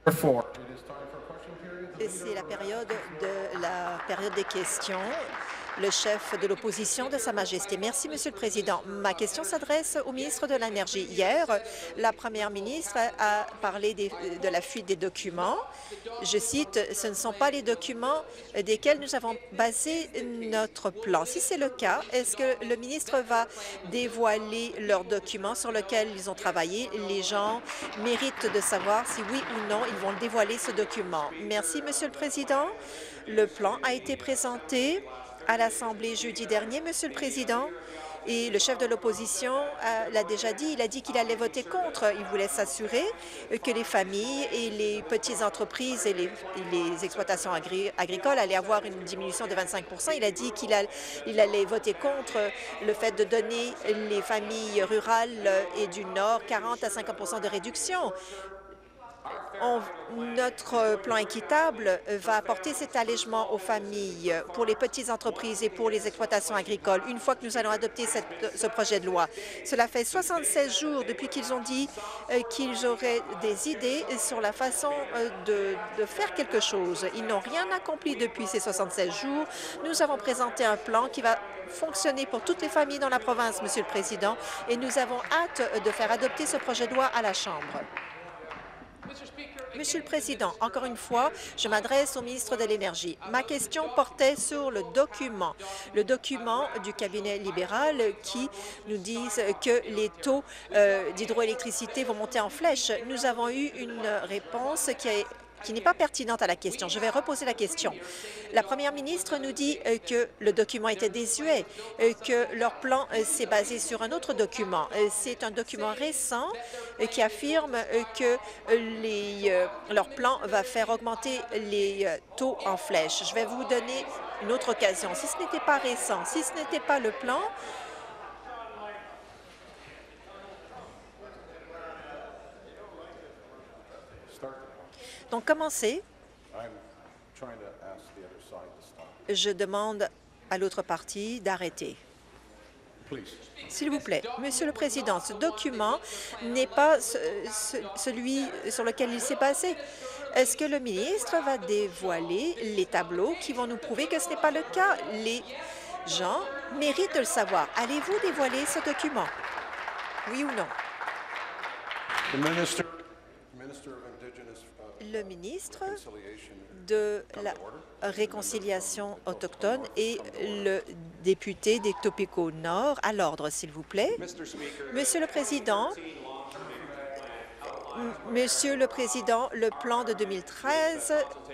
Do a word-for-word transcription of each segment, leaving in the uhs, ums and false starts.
C'est la période de la période des questions. Le chef de l'opposition de Sa Majesté. Merci, Monsieur le Président. Ma question s'adresse au ministre de l'Énergie. Hier, la première ministre a parlé des, de la fuite des documents. Je cite, « Ce ne sont pas les documents desquels nous avons basé notre plan. » Si c'est le cas, est-ce que le ministre va dévoiler leurs documents sur lesquels ils ont travaillé? Les gens méritent de savoir si oui ou non ils vont dévoiler ce document. Merci, Monsieur le Président. Le plan a été présenté à l'Assemblée jeudi dernier, Monsieur le Président, et le chef de l'opposition euh, l'a déjà dit. Il a dit qu'il allait voter contre. Il voulait s'assurer que les familles et les petites entreprises et les, et les exploitations agri agricoles allaient avoir une diminution de vingt-cinq pour cent. Il a dit qu'il all, il allait voter contre le fait de donner les familles rurales et du Nord quarante à cinquante pour cent de réduction. On, notre plan équitable va apporter cet allègement aux familles, pour les petites entreprises et pour les exploitations agricoles, une fois que nous allons adopter cette, ce projet de loi. Cela fait soixante-seize jours depuis qu'ils ont dit euh, qu'ils auraient des idées sur la façon euh, de, de faire quelque chose. Ils n'ont rien accompli depuis ces soixante-seize jours. Nous avons présenté un plan qui va fonctionner pour toutes les familles dans la province, Monsieur le Président, et nous avons hâte de faire adopter ce projet de loi à la Chambre. Monsieur le Président, encore une fois, je m'adresse au ministre de l'Énergie. Ma question portait sur le document, le document du cabinet libéral qui nous disent que les taux euh, d'hydroélectricité vont monter en flèche. Nous avons eu une réponse qui est qui n'est pas pertinente à la question. Je vais reposer la question. La première ministre nous dit euh, que le document était désuet, euh, que leur plan euh, s'est basé sur un autre document. Euh, C'est un document récent euh, qui affirme euh, que les, euh, leur plan va faire augmenter les euh, taux en flèche. Je vais vous donner une autre occasion. Si ce n'était pas récent, si ce n'était pas le plan, donc, commencez. Je demande à l'autre partie d'arrêter. S'il vous plaît. Monsieur le Président, ce document n'est pas ce, ce, celui sur lequel il s'est passé. Est-ce que le ministre va dévoiler les tableaux qui vont nous prouver que ce n'est pas le cas? Les gens méritent de le savoir. Allez-vous dévoiler ce document? Oui ou non? Le ministre de la Réconciliation autochtone et le député d'Etopicoke-Nord. À l'ordre, s'il vous plaît. Monsieur le Président, Monsieur le Président, le plan de deux mille treize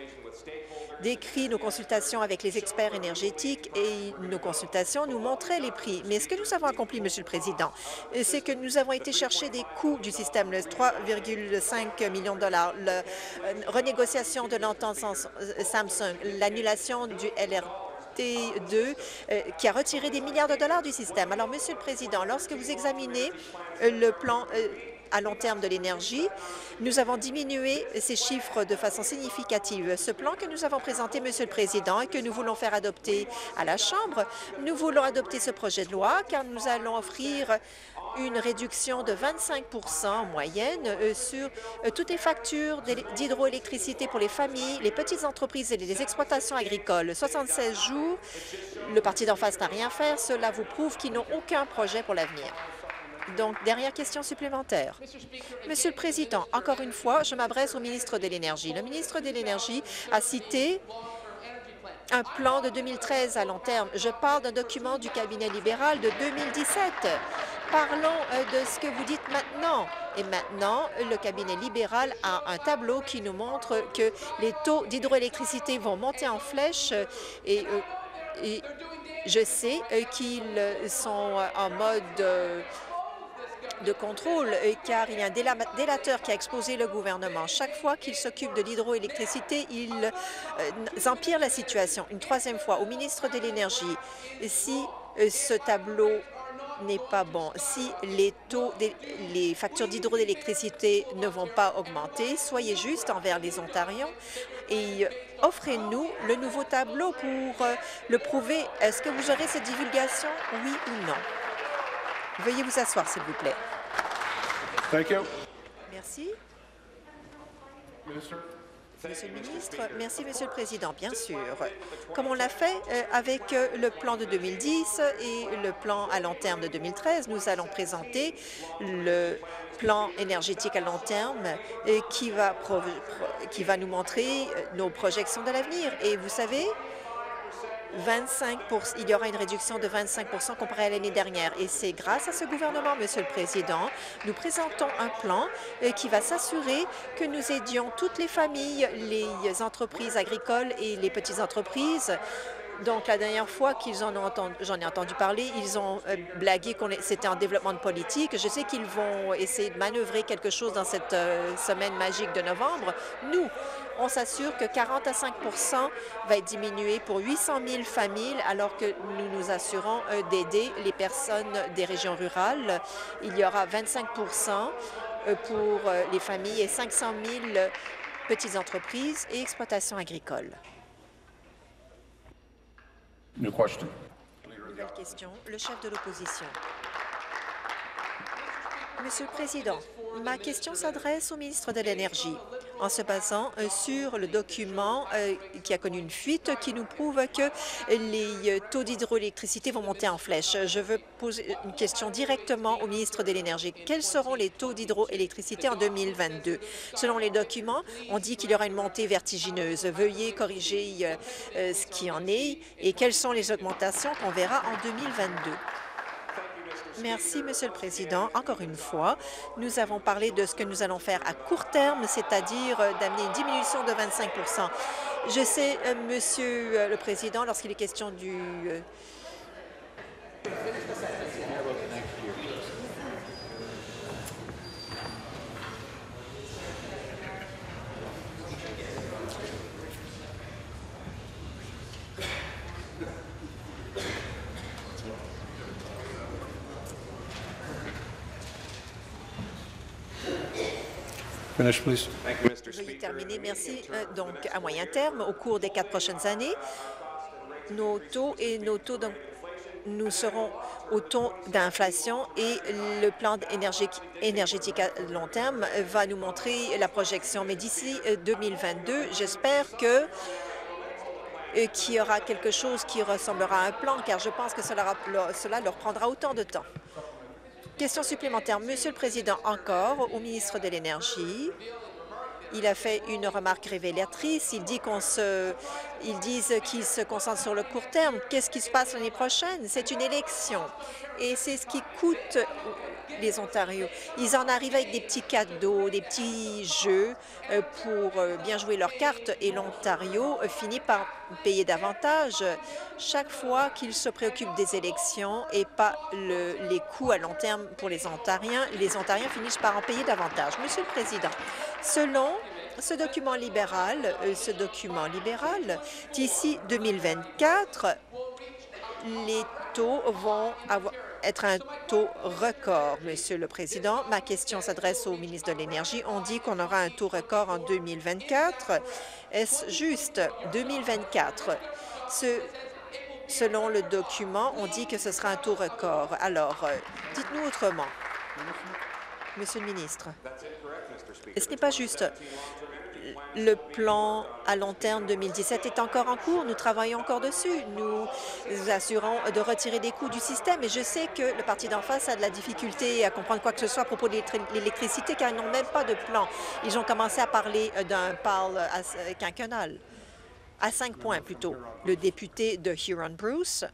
décrit nos consultations avec les experts énergétiques et nos consultations nous montraient les prix. Mais ce que nous avons accompli, Monsieur le Président, c'est que nous avons été chercher des coûts du système, le trois virgule cinq millions de dollars, la renégociation de l'entente Samsung, l'annulation du L R T deux euh, qui a retiré des milliards de dollars du système. Alors, Monsieur le Président, lorsque vous examinez euh, le plan euh, à long terme de l'énergie, nous avons diminué ces chiffres de façon significative. Ce plan que nous avons présenté, Monsieur le Président, et que nous voulons faire adopter à la Chambre, nous voulons adopter ce projet de loi car nous allons offrir une réduction de vingt-cinq pour cent en moyenne euh, sur euh, toutes les factures d'hydroélectricité pour les familles, les petites entreprises et les exploitations agricoles. soixante-seize jours, le parti d'en face n'a rien fait. Cela vous prouve qu'ils n'ont aucun projet pour l'avenir. Donc, dernière question supplémentaire. Monsieur le Président, encore une fois, je m'adresse au ministre de l'Énergie. Le ministre de l'Énergie a cité un plan de deux mille treize à long terme. Je parle d'un document du cabinet libéral de deux mille dix-sept. Parlons de ce que vous dites maintenant. Et maintenant, le cabinet libéral a un tableau qui nous montre que les taux d'hydroélectricité vont monter en flèche et, et je sais qu'ils sont en mode de contrôle, car il y a un délateur qui a exposé le gouvernement. Chaque fois qu'il s'occupe de l'hydroélectricité, ils euh, empirent la situation. Une troisième fois, au ministre de l'Énergie, si euh, ce tableau n'est pas bon, si les taux, des, les factures d'hydroélectricité ne vont pas augmenter, soyez juste envers les Ontariens et offrez-nous le nouveau tableau pour euh, le prouver. Est-ce que vous aurez cette divulgation, oui ou non? Veuillez vous asseoir, s'il vous plaît. Thank you. Merci. Monsieur le ministre, merci, Monsieur le Président. Bien sûr, comme on l'a fait euh, avec euh, le plan de deux mille dix et le plan à long terme de deux mille treize, nous allons présenter le plan énergétique à long terme euh, qui va, pro- pro- qui va nous montrer euh, nos projections de l'avenir. Et vous savez, vingt-cinq il y aura une réduction de vingt-cinq comparé à l'année dernière. Et c'est grâce à ce gouvernement, Monsieur le Président, nous présentons un plan euh, qui va s'assurer que nous aidions toutes les familles, les entreprises agricoles et les petites entreprises. Donc, la dernière fois qu'ils en ont entendu, j'en ai entendu parler, ils ont euh, blagué que c'était en développement de politique. Je sais qu'ils vont essayer de manœuvrer quelque chose dans cette euh, semaine magique de novembre. Nous, on s'assure que quarante à cinq va être diminué pour huit cent mille familles, alors que nous nous assurons euh, d'aider les personnes des régions rurales. Il y aura vingt-cinq pour euh, les familles et cinq cent mille petites entreprises et exploitations agricoles. New question. Nouvelle question, le chef de l'opposition. Monsieur le Président, ma question s'adresse au ministre de l'Énergie. En se basant euh, sur le document euh, qui a connu une fuite qui nous prouve que les euh, taux d'hydroélectricité vont monter en flèche. Je veux poser une question directement au ministre de l'Énergie. Quels seront les taux d'hydroélectricité en deux mille vingt-deux? Selon les documents, on dit qu'il y aura une montée vertigineuse. Veuillez corriger euh, euh, ce qui en est et quelles sont les augmentations qu'on verra en deux mille vingt-deux. Merci, Monsieur le Président. Encore une fois, nous avons parlé de ce que nous allons faire à court terme, c'est-à-dire euh, d'amener une diminution de vingt-cinq. Je sais, euh, Monsieur euh, le Président, lorsqu'il est question du... euh, Finish, please. Veuillez terminer. Merci. Euh, Donc, à moyen terme, au cours des quatre prochaines années, nos taux et nos taux de- nous serons au taux d'inflation et le plan énergétique, énergétique à long terme va nous montrer la projection. Mais d'ici euh, deux mille vingt-deux, j'espère que euh, qu'il y aura quelque chose qui ressemblera à un plan, car je pense que cela, cela leur prendra autant de temps. Question supplémentaire. Monsieur le Président, encore au ministre de l'Énergie. Il a fait une remarque révélatrice. Il dit qu'on se, ils disent qu'ils se concentrent sur le court terme. Qu'est-ce qui se passe l'année prochaine? C'est une élection. Et c'est ce qui coûte les Ontariens. Ils en arrivent avec des petits cadeaux, des petits jeux euh, pour euh, bien jouer leurs cartes. Et l'Ontario euh, finit par payer davantage chaque fois qu'ils se préoccupent des élections et pas le, les coûts à long terme pour les Ontariens. Les Ontariens finissent par en payer davantage. Monsieur le Président, selon ce document libéral, euh, ce document libéral, d'ici deux mille vingt-quatre, les taux vont avoir, être un taux record, Monsieur le Président. Ma question s'adresse au ministre de l'Énergie. On dit qu'on aura un taux record en deux mille vingt-quatre. Est-ce juste deux mille vingt-quatre? Ce, selon le document, on dit que ce sera un taux record. Alors, euh, dites-nous autrement. Monsieur le ministre, ce n'est pas juste. Le plan à long terme deux mille dix-sept est encore en cours. Nous travaillons encore dessus. Nous nous assurons de retirer des coûts du système. Et je sais que le parti d'en face a de la difficulté à comprendre quoi que ce soit à propos de l'électricité, car ils n'ont même pas de plan. Ils ont commencé à parler d'un parle quinquennal, à cinq points plutôt. Le député de Huron-Bruce.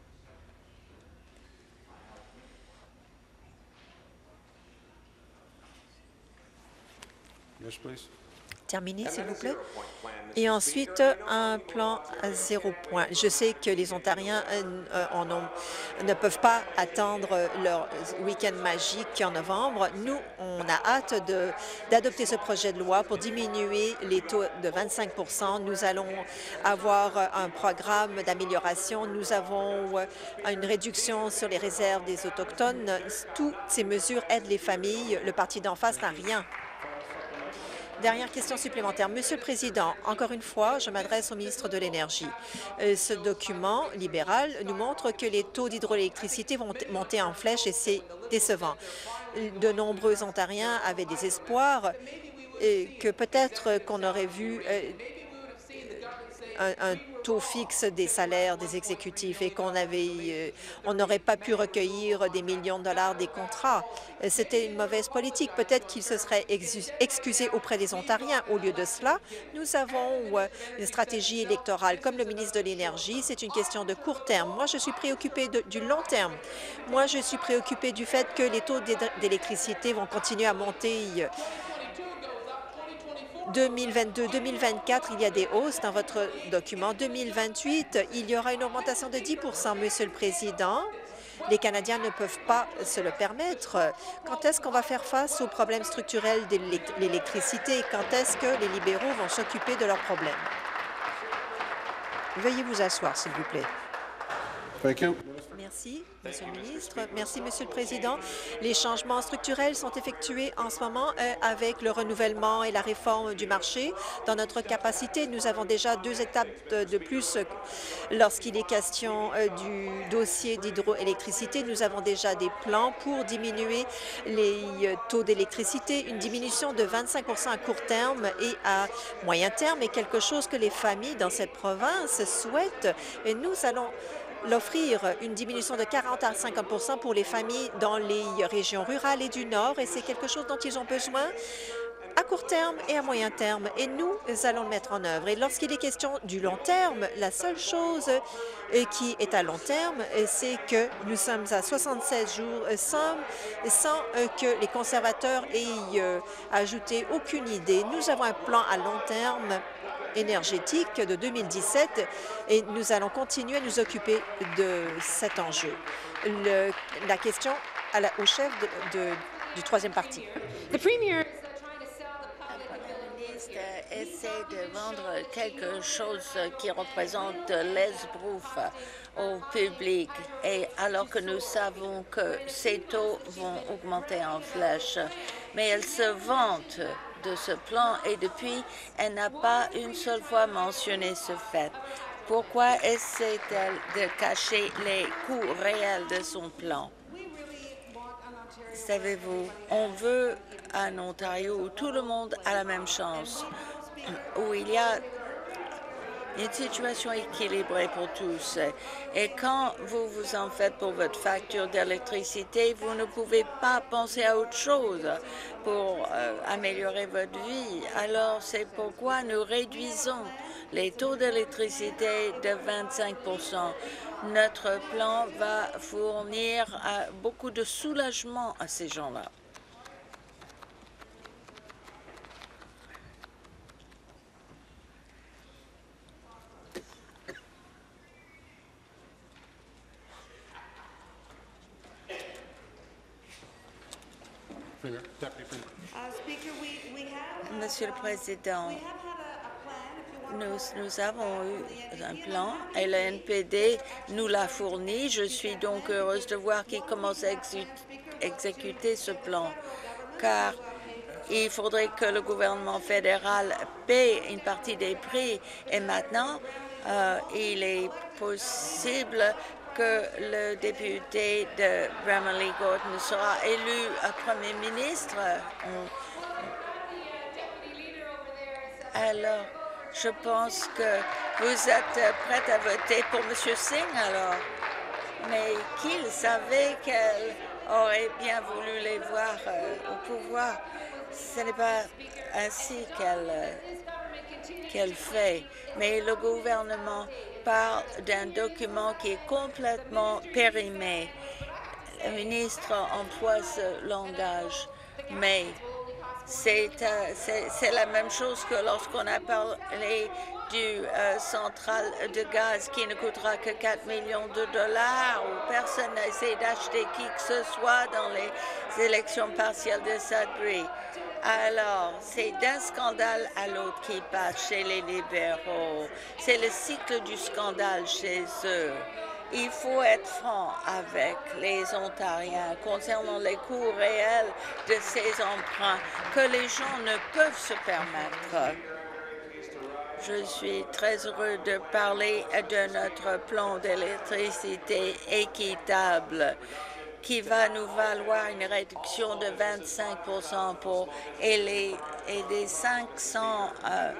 Yes, please. Terminer, s'il vous plaît. Et ensuite, un plan à zéro point. Je sais que les Ontariens euh, en ont, ne peuvent pas attendre leur week-end magique en novembre. Nous, on a hâte d'adopter ce projet de loi pour diminuer les taux de vingt-cinq. Nous allons avoir un programme d'amélioration. Nous avons une réduction sur les réserves des Autochtones. Toutes ces mesures aident les familles. Le parti d'en face n'a rien. Dernière question supplémentaire. Monsieur le Président, encore une fois, je m'adresse au ministre de l'Énergie. Euh, ce document libéral nous montre que les taux d'hydroélectricité vont monter en flèche et c'est décevant. De nombreux Ontariens avaient des espoirs et que peut-être qu'on aurait vu euh, un, un taux fixe des salaires des exécutifs et qu'on avait, euh, on n'aurait pas pu recueillir des millions de dollars des contrats. Euh, C'était une mauvaise politique. Peut-être qu'il se serait excusé auprès des Ontariens. Au lieu de cela, nous avons euh, une stratégie électorale. Comme le ministre de l'Énergie, c'est une question de court terme. Moi, je suis préoccupée de, du long terme. Moi, je suis préoccupée du fait que les taux d'électricité vont continuer à monter. deux mille vingt-deux deux mille vingt-quatre, il y a des hausses dans votre document. deux mille vingt-huit, il y aura une augmentation de dix Monsieur le Président, les Canadiens ne peuvent pas se le permettre. Quand est-ce qu'on va faire face aux problèmes structurels de l'électricité? Quand est-ce que les libéraux vont s'occuper de leurs problèmes? Veuillez vous asseoir, s'il vous plaît. Thank you. Merci, Monsieur le ministre. Merci, Monsieur le Président. Les changements structurels sont effectués en ce moment euh, avec le renouvellement et la réforme du marché. Dans notre capacité, nous avons déjà deux étapes de, de plus lorsqu'il est question euh, du dossier d'hydroélectricité. Nous avons déjà des plans pour diminuer les euh, taux d'électricité. Une diminution de vingt-cinq à court terme et à moyen terme est quelque chose que les familles dans cette province souhaitent. Et nous allons l'offrir une diminution de quarante à cinquante pour les familles dans les régions rurales et du Nord, et c'est quelque chose dont ils ont besoin à court terme et à moyen terme, et nous allons le mettre en œuvre. Et lorsqu'il est question du long terme, la seule chose qui est à long terme, c'est que nous sommes à soixante-seize jours sans, sans que les conservateurs aient ajouté aucune idée. Nous avons un plan à long terme énergétique de deux mille dix-sept et nous allons continuer à nous occuper de cet enjeu. Le, la question à la, au chef de, de, du troisième parti. The Premier essaie de vendre quelque chose qui représente l'esbrouf au public, et alors que nous savons que ces taux vont augmenter en flèche. Mais elle se vante de ce plan et depuis, elle n'a pas une seule fois mentionné ce fait. Pourquoi essaie-t-elle de cacher les coûts réels de son plan? Savez-vous, on veut un Ontario où tout le monde a la même chance, où il y a une situation équilibrée pour tous. Et quand vous vous en faites pour votre facture d'électricité, vous ne pouvez pas penser à autre chose pour euh, améliorer votre vie. Alors, c'est pourquoi nous réduisons les taux d'électricité de vingt-cinq pour cent. Notre plan va fournir euh, beaucoup de soulagement à ces gens-là. Monsieur le Président, nous, nous avons eu un plan et le N P D nous l'a fourni. Je suis donc heureuse de voir qu'il commence à exécuter ce plan, car il faudrait que le gouvernement fédéral paie une partie des prix. Et maintenant, euh, il est possible que le député de Bramalea-Gorton sera élu Premier ministre. On, Alors, je pense que vous êtes prête à voter pour M. Singh, alors. Mais qu'il savait qu'elle aurait bien voulu les voir euh, au pouvoir. Ce n'est pas ainsi qu'elle euh, qu'elle fait. Mais le gouvernement parle d'un document qui est complètement périmé. Le ministre emploie ce langage, mais c'est euh, la même chose que lorsqu'on a parlé du euh, central de gaz qui ne coûtera que quatre millions de dollars, où personne n'a essayé d'acheter qui que ce soit dans les élections partielles de Sudbury. Alors, c'est d'un scandale à l'autre qui passe chez les libéraux. C'est le cycle du scandale chez eux. Il faut être franc avec les Ontariens concernant les coûts réels de ces emprunts que les gens ne peuvent se permettre. Je suis très heureux de parler de notre plan d'électricité équitable. qui va nous valoir une réduction de vingt-cinq pour cent pour et aider cinq cents euh,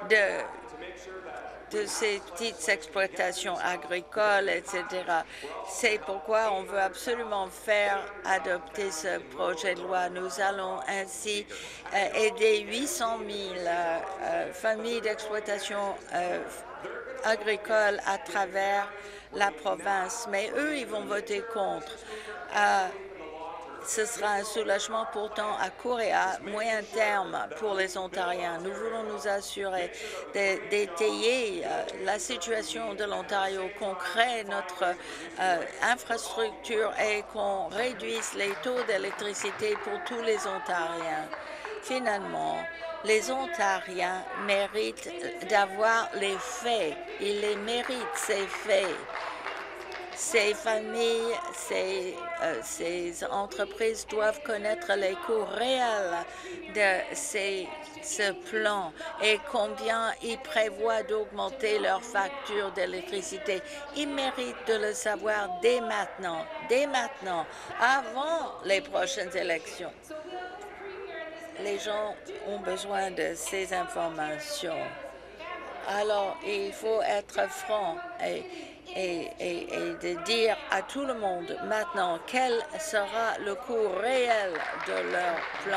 de, de ces petites exploitations agricoles, et cetera. C'est pourquoi on veut absolument faire adopter ce projet de loi. Nous allons ainsi euh, aider huit cent mille euh, euh, familles d'exploitation euh, agricole à travers la province. Mais eux, ils vont voter contre. Euh, ce sera un soulagement pourtant à court et à moyen terme pour les Ontariens. Nous voulons nous assurer d'étayer euh, la situation de l'Ontario, qu'on crée notre euh, infrastructure et qu'on réduise les taux d'électricité pour tous les Ontariens. Finalement, les Ontariens méritent d'avoir les faits. Ils les méritent, ces faits. Ces familles, ces, euh, ces entreprises doivent connaître les coûts réels de ces, ce plan et combien ils prévoient d'augmenter leurs factures d'électricité. Ils méritent de le savoir dès maintenant, dès maintenant, avant les prochaines élections. Les gens ont besoin de ces informations. Alors, il faut être franc et, et, et, et de dire à tout le monde maintenant quel sera le coût réel de leur plan.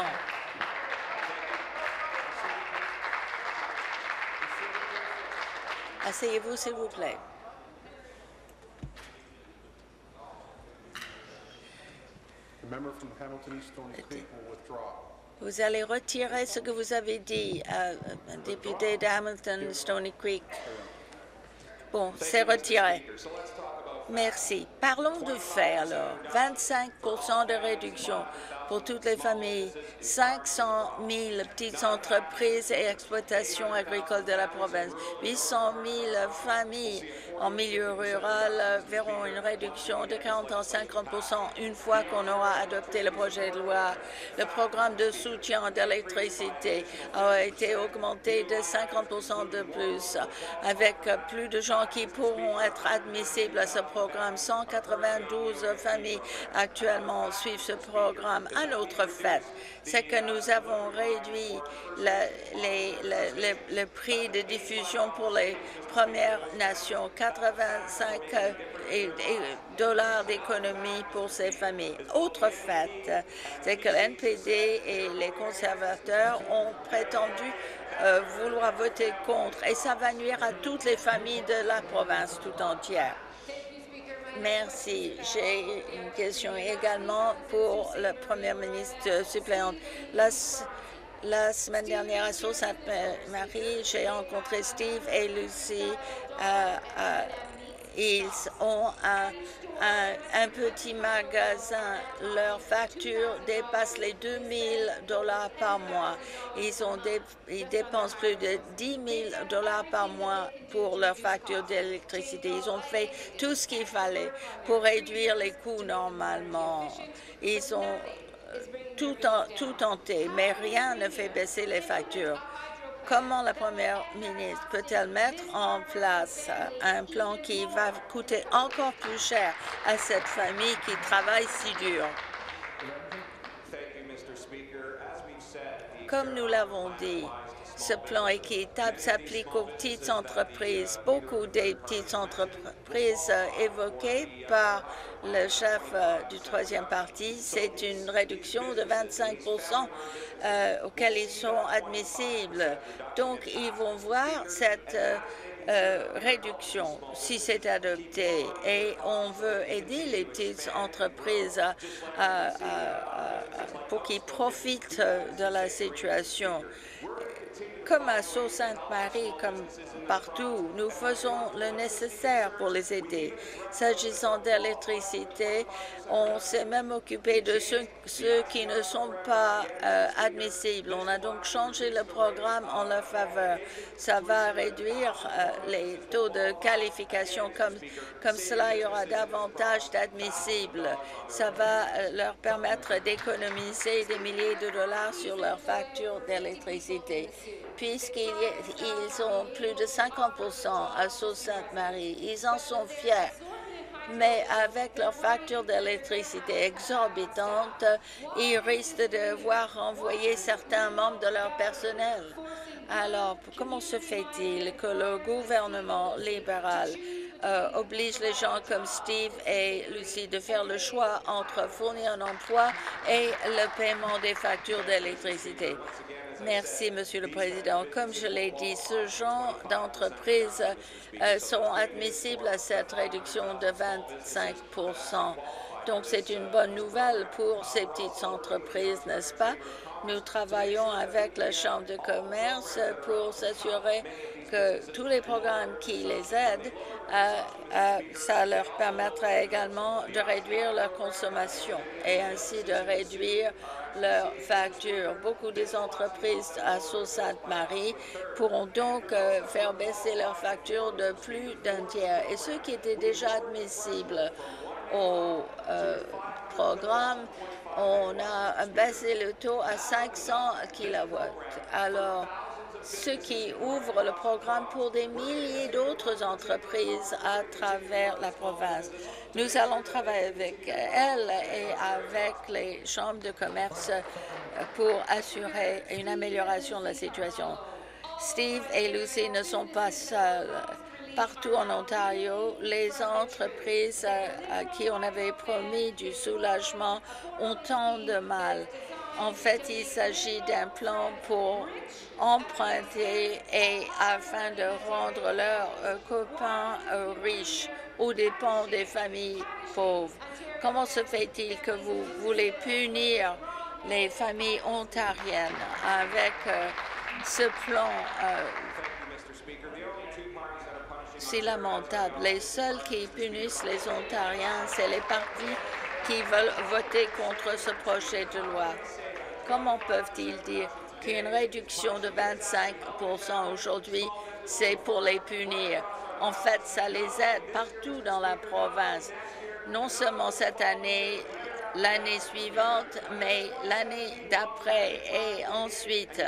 Asseyez-vous, s'il vous plaît. The member from Hamilton East Stony Creek will withdraw. Vous allez retirer ce que vous avez dit, euh, député de Hamilton Stony Creek. Bon, c'est retiré. Merci. Parlons de faits alors. vingt-cinq pour cent de réduction pour toutes les familles, cinq cent mille petites entreprises et exploitations agricoles de la province, huit cent mille familles en milieu rural verront une réduction de quarante à cinquante pour cent une fois qu'on aura adopté le projet de loi. Le programme de soutien d'électricité a été augmenté de cinquante pour cent de plus, avec plus de gens qui pourront être admissibles à ce programme. cent quatre-vingt-douze familles actuellement suivent ce programme. Un autre fait, c'est que nous avons réduit le, les, le, le, le prix de diffusion pour les Premières Nations, quatre-vingt-cinq dollars d'économie pour ces familles. Autre fait, c'est que l'N P D et les conservateurs ont prétendu euh, vouloir voter contre, et ça va nuire à toutes les familles de la province tout entière. Merci. J'ai une question également pour le Premier ministre suppléant. La, la semaine dernière à Sault-Sainte-Marie, j'ai rencontré Steve et Lucie. Euh, euh, ils ont un, un, un petit magasin. Leur facture dépasse les deux mille dollars par mois. Ils, ont des, ils dépensent plus de dix mille dollars par mois pour leur facture d'électricité. Ils ont fait tout ce qu'il fallait pour réduire les coûts normalement. Ils ont tout, en, tout tenté, mais rien ne fait baisser les factures. Comment la première ministre peut-elle mettre en place un plan qui va coûter encore plus cher à cette famille qui travaille si dur? Comme nous l'avons dit, ce plan équitable s'applique aux petites entreprises. Beaucoup des petites entreprises évoquées par le chef du troisième parti, c'est une réduction de vingt-cinq pour cent euh, auxquelles ils sont admissibles. Donc, ils vont voir cette euh, euh, réduction si c'est adopté. Et on veut aider les petites entreprises à, à, à, à, pour qu'ils profitent de la situation. Comme à Sault-Sainte-Marie, comme partout, nous faisons le nécessaire pour les aider. S'agissant d'électricité, on s'est même occupé de ceux, ceux qui ne sont pas euh, admissibles. On a donc changé le programme en leur faveur. Ça va réduire euh, les taux de qualification. Comme, comme cela, il y aura davantage d'admissibles. Ça va euh, leur permettre d'économiser des milliers de dollars sur leur facture d'électricité, puisqu'ils ils ont plus de cinquante pour cent à Sault-Sainte-Marie. Ils en sont fiers. mais avec leurs factures d'électricité exorbitantes, ils risquent de devoir renvoyer certains membres de leur personnel. Alors, comment se fait-il que le gouvernement libéral euh, oblige les gens comme Steve et Lucie de faire le choix entre fournir un emploi et le paiement des factures d'électricité? Merci, Monsieur le Président. Comme je l'ai dit, ce genre d'entreprises euh, seront admissibles à cette réduction de vingt-cinq pour cent. Donc, c'est une bonne nouvelle pour ces petites entreprises, n'est-ce pas? Nous travaillons avec la Chambre de commerce pour s'assurer que tous les programmes qui les aident, euh, euh, ça leur permettra également de réduire leur consommation et ainsi de réduire leurs factures. Beaucoup des entreprises à Sault-Sainte-Marie pourront donc euh, faire baisser leurs factures de plus d'un tiers. Et ceux qui étaient déjà admissibles au euh, programme, on a baissé le taux à cinq cents kilowatts. Alors, ce qui ouvre le programme pour des milliers d'autres entreprises à travers la province. Nous allons travailler avec elles et avec les chambres de commerce pour assurer une amélioration de la situation. Steve et Lucie ne sont pas seuls. Partout en Ontario, les entreprises à qui on avait promis du soulagement ont tant de mal. En fait, il s'agit d'un plan pour emprunter et afin de rendre leurs euh, copains euh, riches aux dépens des familles pauvres. Comment se fait-il que vous voulez punir les familles ontariennes avec euh, ce plan euh, C'est lamentable. Les seuls qui punissent les Ontariens, c'est les partis qui veulent voter contre ce projet de loi. Comment peuvent-ils dire qu'une réduction de vingt-cinq pour cent aujourd'hui, c'est pour les punir? En fait, ça les aide partout dans la province, non seulement cette année, l'année suivante, mais l'année d'après et ensuite.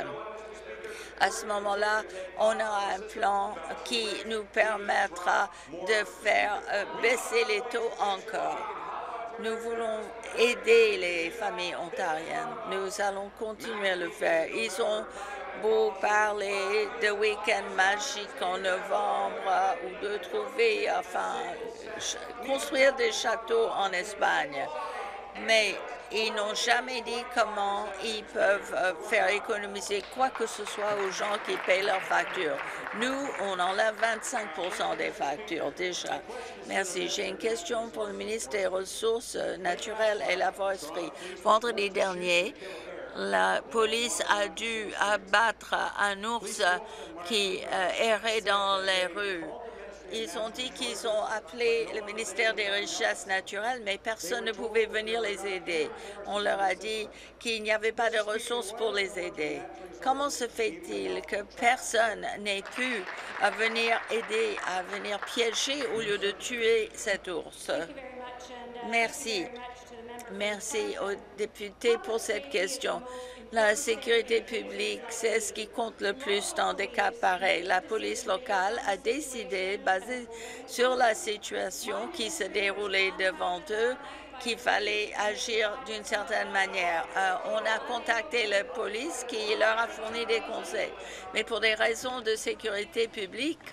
À ce moment-là, on aura un plan qui nous permettra de faire euh, baisser les taux encore. Nous voulons aider les familles ontariennes. Nous allons continuer à le faire. Ils ont beau parler de week-end magique en novembre ou de trouver, enfin, construire des châteaux en Espagne. Mais ils n'ont jamais dit comment ils peuvent faire économiser quoi que ce soit aux gens qui payent leurs factures. Nous, on enlève vingt-cinq pour cent des factures déjà. Merci. J'ai une question pour le ministre des Ressources naturelles et la foresterie. Vendredi dernier, la police a dû abattre un ours qui euh, errait dans les rues. Ils ont dit qu'ils ont appelé le ministère des Richesses naturelles, mais personne ne pouvait venir les aider. On leur a dit qu'il n'y avait pas de ressources pour les aider. Comment se fait-il que personne n'ait pu venir aider, à venir piéger au lieu de tuer cet ours? Merci. Merci aux députés pour cette question. La sécurité publique, c'est ce qui compte le plus dans des cas pareils. La police locale a décidé, basé sur la situation qui se déroulait devant eux, qu'il fallait agir d'une certaine manière. Euh, on a contacté la police qui leur a fourni des conseils. Mais pour des raisons de sécurité publique,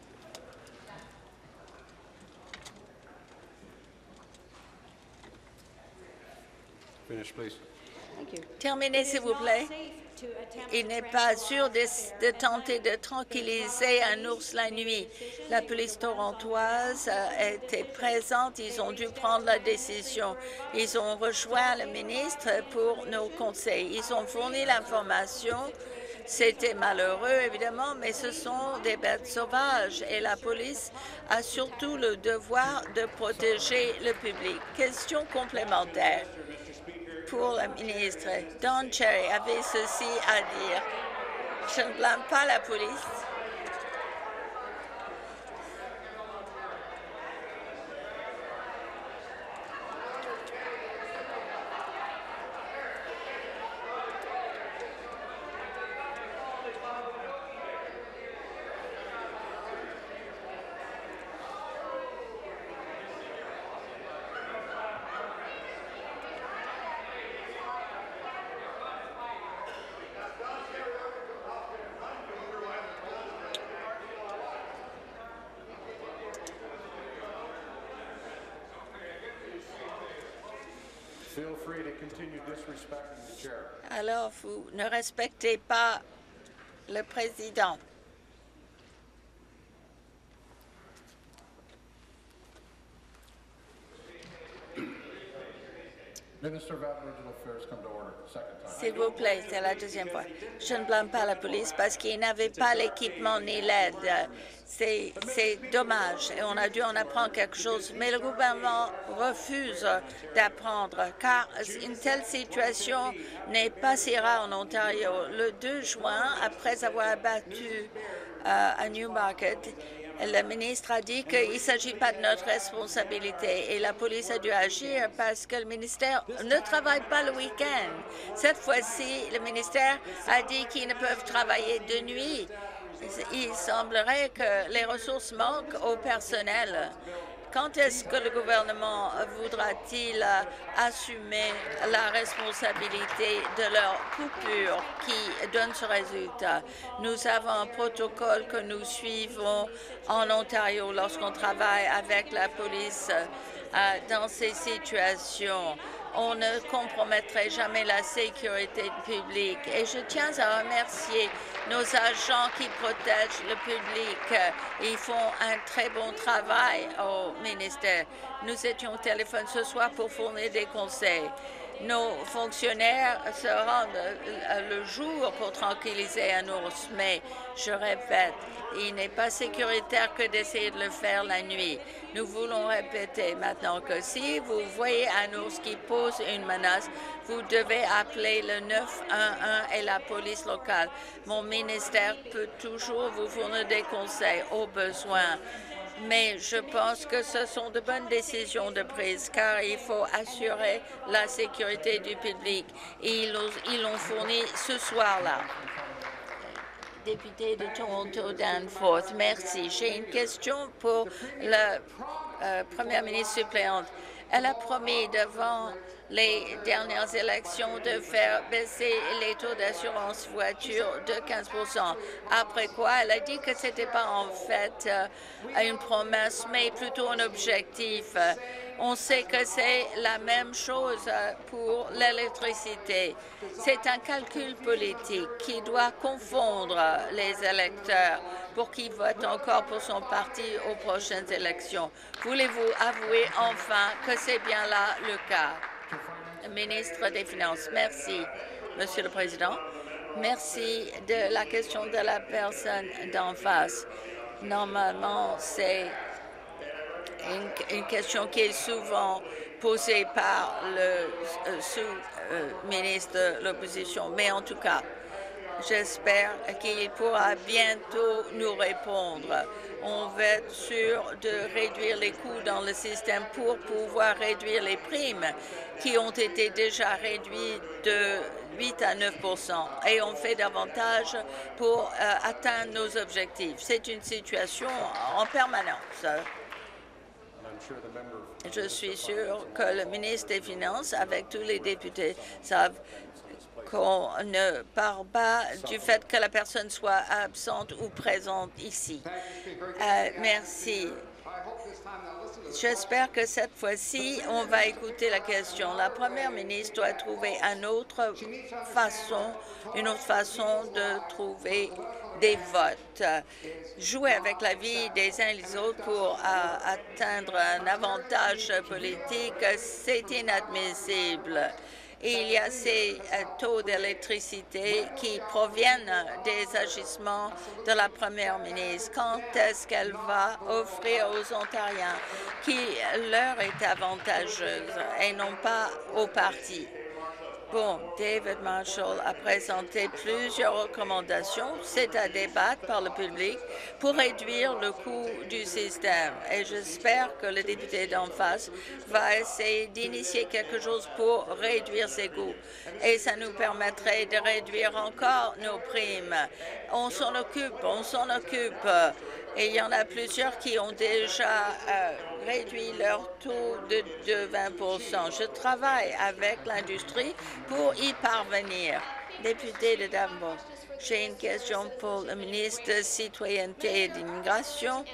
Finish, please. terminez, s'il vous plaît. Il n'est pas sûr de, de tenter de tranquilliser un ours la nuit. La police torontoise était présente. Ils ont dû prendre la décision. Ils ont rejoint le ministre pour nos conseils. Ils ont fourni l'information. C'était malheureux, évidemment, mais ce sont des bêtes sauvages et la police a surtout le devoir de protéger le public. Question complémentaire pour le ministre. Don Cherry avait ceci à dire. Je ne blâme pas la police. Feel free to continue disrespecting the chair. Alors, vous ne respectez pas le président. Minister of Aboriginal Affairs, come to order. Second time. S'il vous plaît, c'est la deuxième fois. Je ne blâme pas la police parce qu'ils n'avaient pas l'équipement ni l'aide. C'est c'est dommage et on a dû en apprendre quelque chose. Mais le gouvernement refuse d'apprendre car une telle situation n'est pas si rare en Ontario. Le deux juin, après avoir abattu euh, à Newmarket, le ministre a dit qu'il ne s'agit pas de notre responsabilité et la police a dû agir parce que le ministère ne travaille pas le week-end. Cette fois-ci, le ministère a dit qu'ils ne peuvent travailler de nuit. Il semblerait que les ressources manquent au personnel. Quand est-ce que le gouvernement voudra-t-il assumer la responsabilité de leur coupure qui donne ce résultat? Nous avons un protocole que nous suivons en Ontario lorsqu'on travaille avec la police euh, dans ces situations. On ne compromettrait jamais la sécurité publique. Et je tiens à remercier nos agents qui protègent le public. Ils font un très bon travail au ministère. Nous étions au téléphone ce soir pour fournir des conseils. Nos fonctionnaires se rendent le jour pour tranquilliser un ours, mais je répète, il n'est pas sécuritaire que d'essayer de le faire la nuit. Nous voulons répéter maintenant que si vous voyez un ours qui pose une menace, vous devez appeler le neuf un un et la police locale. Mon ministère peut toujours vous fournir des conseils au besoin. Mais je pense que ce sont de bonnes décisions de prise car il faut assurer la sécurité du public. Et ils l'ont fourni ce soir-là. Député de Toronto, Danforth, merci. J'ai une question pour la euh, première ministre suppléante. Elle a promis devant les dernières élections de faire baisser les taux d'assurance voiture de quinze pour cent. Après quoi, elle a dit que ce n'était pas en fait euh, une promesse, mais plutôt un objectif. On sait que c'est la même chose pour l'électricité. C'est un calcul politique qui doit confondre les électeurs pour qu'ils votent encore pour son parti aux prochaines élections. Voulez-vous avouer enfin que c'est bien là le cas? Ministre des Finances. Merci, Monsieur le Président. Merci de la question de la personne d'en face. Normalement, c'est une, une question qui est souvent posée par le euh, sous-ministre de l'Opposition. Mais en tout cas, j'espère qu'il pourra bientôt nous répondre. On va être sûr de réduire les coûts dans le système pour pouvoir réduire les primes qui ont été déjà réduites de huit à neuf pour cent et on fait davantage pour euh, atteindre nos objectifs. C'est une situation en permanence. Je suis sûr que le ministre des Finances, avec tous les députés, savent qu'on ne parle pas du fait que la personne soit absente ou présente ici. Euh, merci. J'espère que cette fois-ci, on va écouter la question. La première ministre doit trouver une autre façon, une autre façon de trouver des votes. Jouer avec la vie des uns et des autres pour euh, atteindre un avantage politique, c'est inadmissible. Il y a ces euh, taux d'électricité qui proviennent des agissements de la première ministre. Quand est-ce qu'elle va offrir aux Ontariens qui leur est avantageuse et non pas au parti? Bon, David Marshall a présenté plusieurs recommandations. C'est à débattre par le public pour réduire le coût du système. Et j'espère que le député d'en face va essayer d'initier quelque chose pour réduire ces coûts. Et ça nous permettrait de réduire encore nos primes. On s'en occupe, on s'en occupe. Et il y en a plusieurs qui ont déjà euh, réduit leur taux de, de vingt pour cent. Je travaille avec l'industrie pour y parvenir. Député de Danforth, j'ai une question pour le ministre de Citoyenneté et d'Immigration.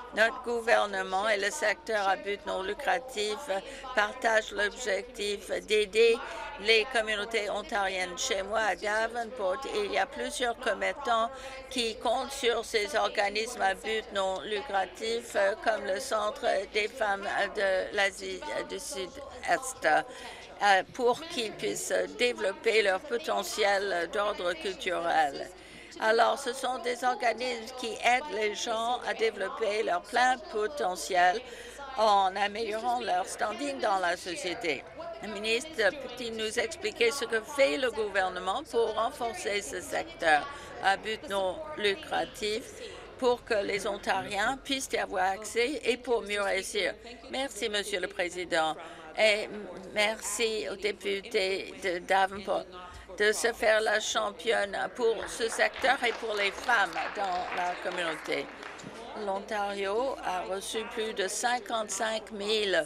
Notre gouvernement et le secteur à but non lucratif partagent l'objectif d'aider les communautés ontariennes. Chez moi, à Davenport, il y a plusieurs commettants qui comptent sur ces organismes à but non lucratif, comme le Centre des femmes de l'Asie du Sud-Est, pour qu'ils puissent développer leur potentiel d'ordre culturel. Alors, ce sont des organismes qui aident les gens à développer leur plein potentiel en améliorant leur standing dans la société. Le ministre, peut-il nous expliquer ce que fait le gouvernement pour renforcer ce secteur à but non lucratif pour que les Ontariens puissent y avoir accès et pour mieux réussir? Merci, Monsieur le Président, et merci aux députés de Davenport de se faire la championne pour ce secteur et pour les femmes dans la communauté. L'Ontario a reçu plus de cinquante-cinq mille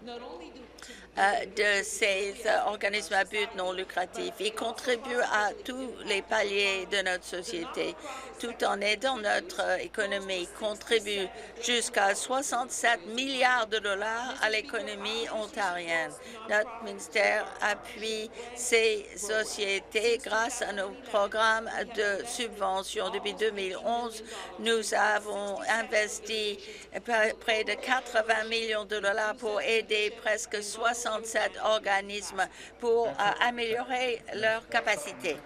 Euh, de ces euh, organismes à but non lucratif. Ils contribuent à tous les paliers de notre société, tout en aidant notre euh, économie. Ils contribuent jusqu'à soixante-sept milliards de dollars à l'économie ontarienne. Notre ministère appuie ces sociétés grâce à nos programmes de subvention. Depuis deux mille onze, nous avons investi près de quatre-vingts millions de dollars pour aider presque soixante-sept organismes pour euh, améliorer leurs capacités.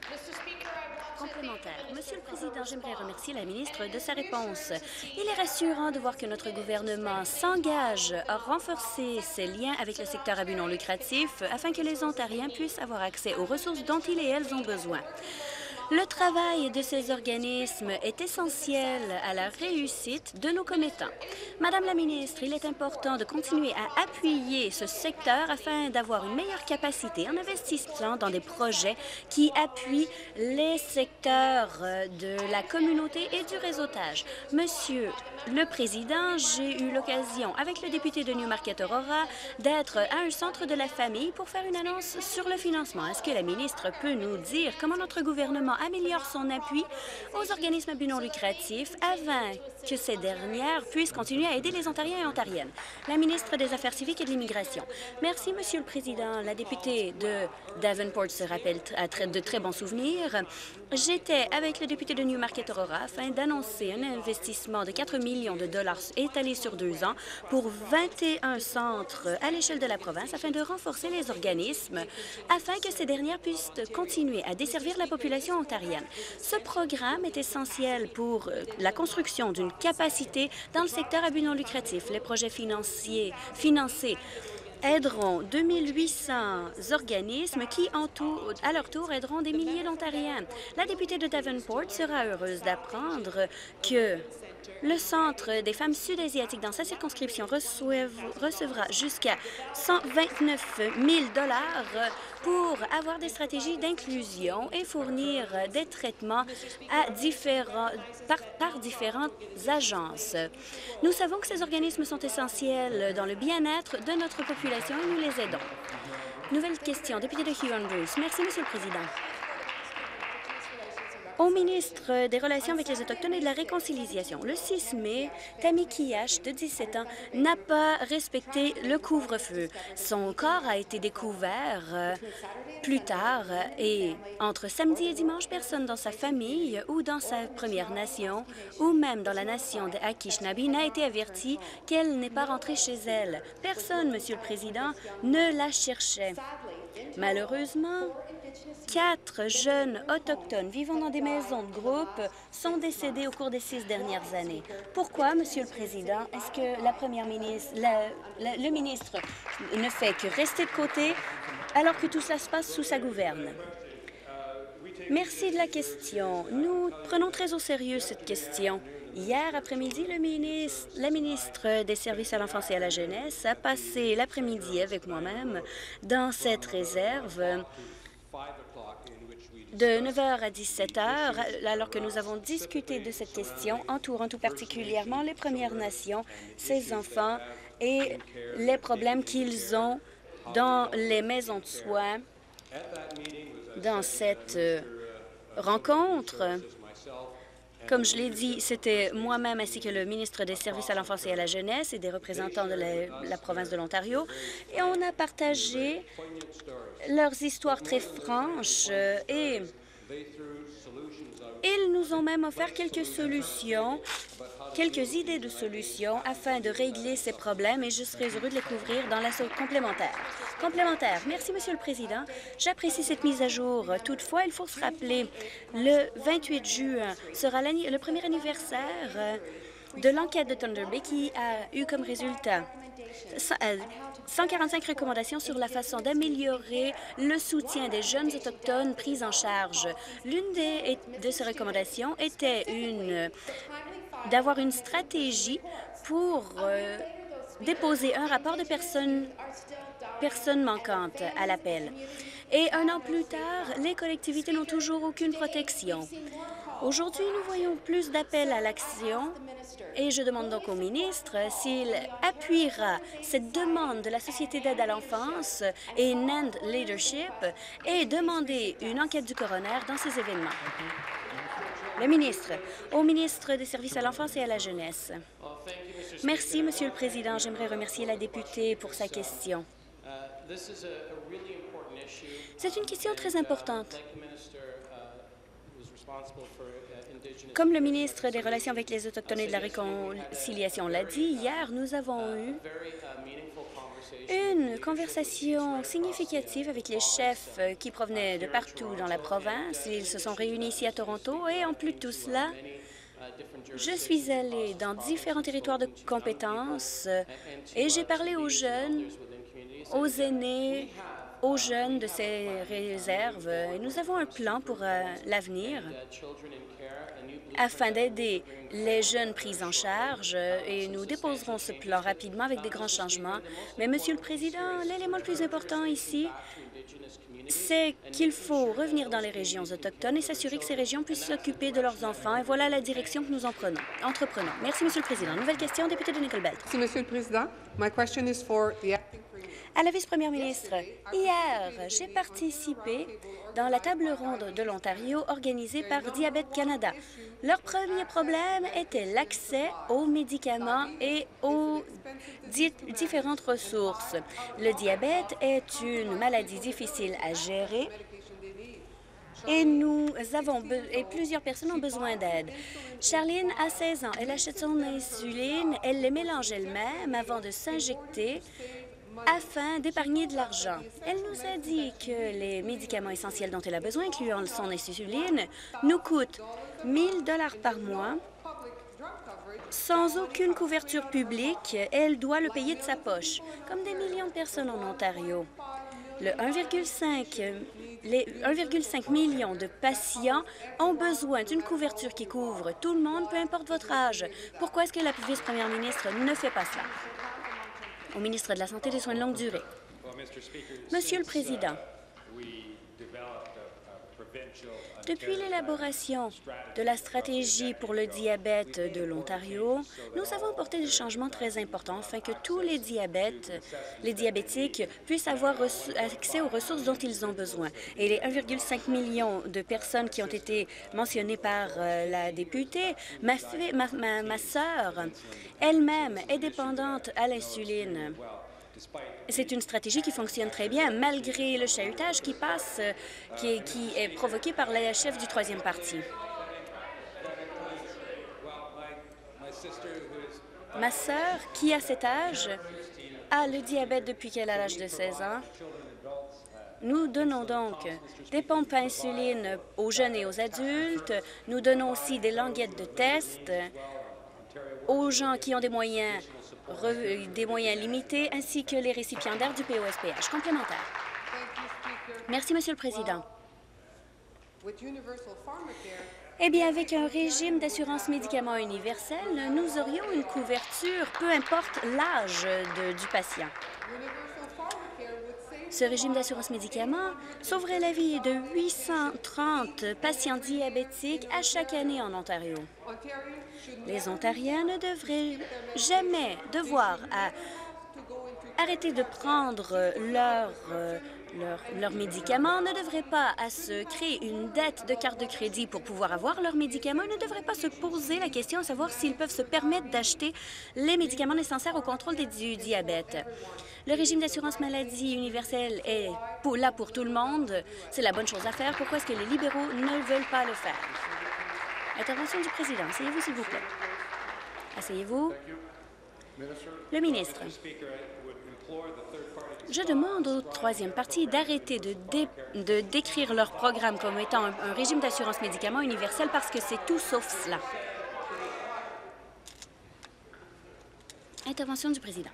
Complémentaire. Monsieur le Président, j'aimerais remercier la ministre de sa réponse. Il est rassurant de voir que notre gouvernement s'engage à renforcer ses liens avec le secteur à but non lucratif afin que les Ontariens puissent avoir accès aux ressources dont ils et elles ont besoin. Le travail de ces organismes est essentiel à la réussite de nos commettants. Madame la ministre, il est important de continuer à appuyer ce secteur afin d'avoir une meilleure capacité en investissant dans des projets qui appuient les secteurs de la communauté et du réseautage. Monsieur le Président, j'ai eu l'occasion, avec le député de Newmarket-Aurora, d'être à un centre de la famille pour faire une annonce sur le financement. Est-ce que la ministre peut nous dire comment notre gouvernement améliore son appui aux organismes à but non lucratif afin que ces dernières puissent continuer à aider les Ontariens et Ontariennes? La ministre des Affaires civiques et de l'immigration. Merci, Monsieur le Président. La députée de Davenport se rappelle à de très bons souvenirs. J'étais avec le député de Newmarket-Aurora afin d'annoncer un investissement de quatre millions de dollars étalé sur deux ans pour vingt et un centres à l'échelle de la province afin de renforcer les organismes afin que ces dernières puissent continuer à desservir la population ontarienne. Ce programme est essentiel pour la construction d'une capacité dans le secteur à but non lucratif. Les projets financiers financés aideront deux mille huit cents organismes qui, en tout, à leur tour, aideront des milliers d'Ontariens. La députée de Davenport sera heureuse d'apprendre que le Centre des femmes sud-asiatiques dans sa circonscription recevra jusqu'à cent vingt-neuf mille dollars pour avoir des stratégies d'inclusion et fournir des traitements à différents, par, par différentes agences. Nous savons que ces organismes sont essentiels dans le bien-être de notre population et nous les aidons. Nouvelle question, député de Huron-Bruce. Merci, Monsieur le Président. Au ministre des Relations avec les Autochtones et de la Réconciliation, le six mai, Tammy Kiash, de dix-sept ans, n'a pas respecté le couvre-feu. Son corps a été découvert euh, plus tard et entre samedi et dimanche, personne dans sa famille ou dans sa Première Nation ou même dans la nation de Anishinaabe n'a été averti qu'elle n'est pas rentrée chez elle. Personne, Monsieur le Président, ne la cherchait. Malheureusement, quatre jeunes autochtones vivant dans des maisons de groupe sont décédés au cours des six dernières années. Pourquoi, Monsieur le Président, est-ce que la première ministre, la, la, le ministre ne fait que rester de côté alors que tout cela se passe sous sa gouverne? Merci de la question. Nous prenons très au sérieux cette question. Hier après-midi, le ministre, la ministre des Services à l'enfance et à la jeunesse a passé l'après-midi avec moi-même dans cette réserve de neuf heures à dix-sept heures, alors que nous avons discuté de cette question, entourant tout particulièrement les Premières Nations, ces enfants et les problèmes qu'ils ont dans les maisons de soins. Dans cette rencontre, Comme je l'ai dit, c'était moi-même ainsi que le ministre des Services à l'enfance et à la jeunesse et des représentants de la, la province de l'Ontario. Et on a partagé leurs histoires très franches euh, et ils nous ont même offert quelques solutions, quelques idées de solutions afin de régler ces problèmes et je serai heureux de les couvrir dans la complémentaire. Complémentaire. Merci, Monsieur le Président. J'apprécie cette mise à jour. Toutefois, il faut se rappeler, le vingt-huit juin sera le premier anniversaire de l'enquête de Thunder Bay qui a eu comme résultat cent quarante-cinq recommandations sur la façon d'améliorer le soutien des jeunes autochtones pris en charge. L'une des, de ces recommandations était une d'avoir une stratégie pour euh, déposer un rapport de personnes, personnes manquantes à l'appel. Et un an plus tard, les collectivités n'ont toujours aucune protection. Aujourd'hui, nous voyons plus d'appels à l'action et je demande donc au ministre s'il appuiera cette demande de la Société d'aide à l'enfance et N A N D Leadership et demander une enquête du coroner dans ces événements. Le ministre, au ministre des Services à l'enfance et à la jeunesse. Merci, Monsieur le Président. J'aimerais remercier la députée pour sa question. C'est une question très importante. Comme le ministre des Relations avec les Autochtones et de la Réconciliation l'a dit, hier, nous avons eu une conversation significative avec les chefs qui provenaient de partout dans la province. Ils se sont réunis ici à Toronto et en plus de tout cela, je suis allée dans différents territoires de compétences et j'ai parlé aux jeunes, aux aînés, aux jeunes de ces réserves. Et nous avons un plan pour euh, l'avenir afin d'aider les jeunes pris en charge et nous déposerons ce plan rapidement avec des grands changements. Mais, Monsieur le Président, l'élément le plus important ici, c'est qu'il faut revenir dans les régions autochtones et s'assurer que ces régions puissent s'occuper de leurs enfants. Et voilà la direction que nous en prenons, entreprenons. Merci, Monsieur le Président. Nouvelle question, député de Nickel Belt. Merci, Monsieur le Président. My question is for the acting À la vice-première ministre, hier, j'ai participé dans la table ronde de l'Ontario organisée par Diabète Canada. Leur premier problème était l'accès aux médicaments et aux di différentes ressources. Le diabète est une maladie difficile à gérer et nous avons et plusieurs personnes ont besoin d'aide. Charline a seize ans. Elle achète son insuline, elle les mélange elle-même avant de s'injecter afin d'épargner de l'argent. Elle nous a dit que les médicaments essentiels dont elle a besoin, incluant son insuline, nous coûtent mille dollars par mois sans aucune couverture publique. Elle doit le payer de sa poche, comme des millions de personnes en Ontario. Le un virgule cinq Les un virgule cinq millions de patients ont besoin d'une couverture qui couvre tout le monde, peu importe votre âge. Pourquoi est-ce que la vice-première ministre ne fait pas cela? Au ministre de la Santé et des Soins de longue durée. Monsieur le Président, depuis l'élaboration de la stratégie pour le diabète de l'Ontario, nous avons apporté des changements très importants afin que tous les diabètes, les diabétiques puissent avoir accès aux ressources dont ils ont besoin. Et les un virgule cinq millions de personnes qui ont été mentionnées par euh, la députée, ma, ma, ma, ma sœur elle-même est dépendante à l'insuline. C'est une stratégie qui fonctionne très bien, malgré le chahutage qui passe, qui est, qui est provoqué par la chef du troisième parti. Ma sœur, qui a cet âge, a le diabète depuis qu'elle a l'âge de seize ans. Nous donnons donc des pompes à insuline aux jeunes et aux adultes. Nous donnons aussi des languettes de test aux gens qui ont des moyens des moyens limités, ainsi que les récipiendaires du P O S P H. Complémentaire. Merci, Monsieur le Président. Eh bien, avec un régime d'assurance médicaments universel, nous aurions une couverture, peu importe l'âge du patient. Ce régime d'assurance médicaments sauverait la vie de huit cent trente patients diabétiques à chaque année en Ontario. Les Ontariens ne devraient jamais devoir à arrêter de prendre leur euh, leurs leurs médicaments, ne devraient pas à se créer une dette de carte de crédit pour pouvoir avoir leurs médicaments, ne devraient pas se poser la question à savoir s'ils peuvent se permettre d'acheter les médicaments nécessaires au contrôle des- du diabète. Le régime d'assurance maladie universelle est pour- là pour tout le monde. C'est la bonne chose à faire. Pourquoi est-ce que les libéraux ne veulent pas le faire? Intervention du président. Asseyez-vous, s'il vous plaît. Asseyez-vous. Le ministre. Je demande au troisième parti d'arrêter de, dé- de décrire leur programme comme étant un, un régime d'assurance médicaments universel parce que c'est tout sauf cela. Intervention du président.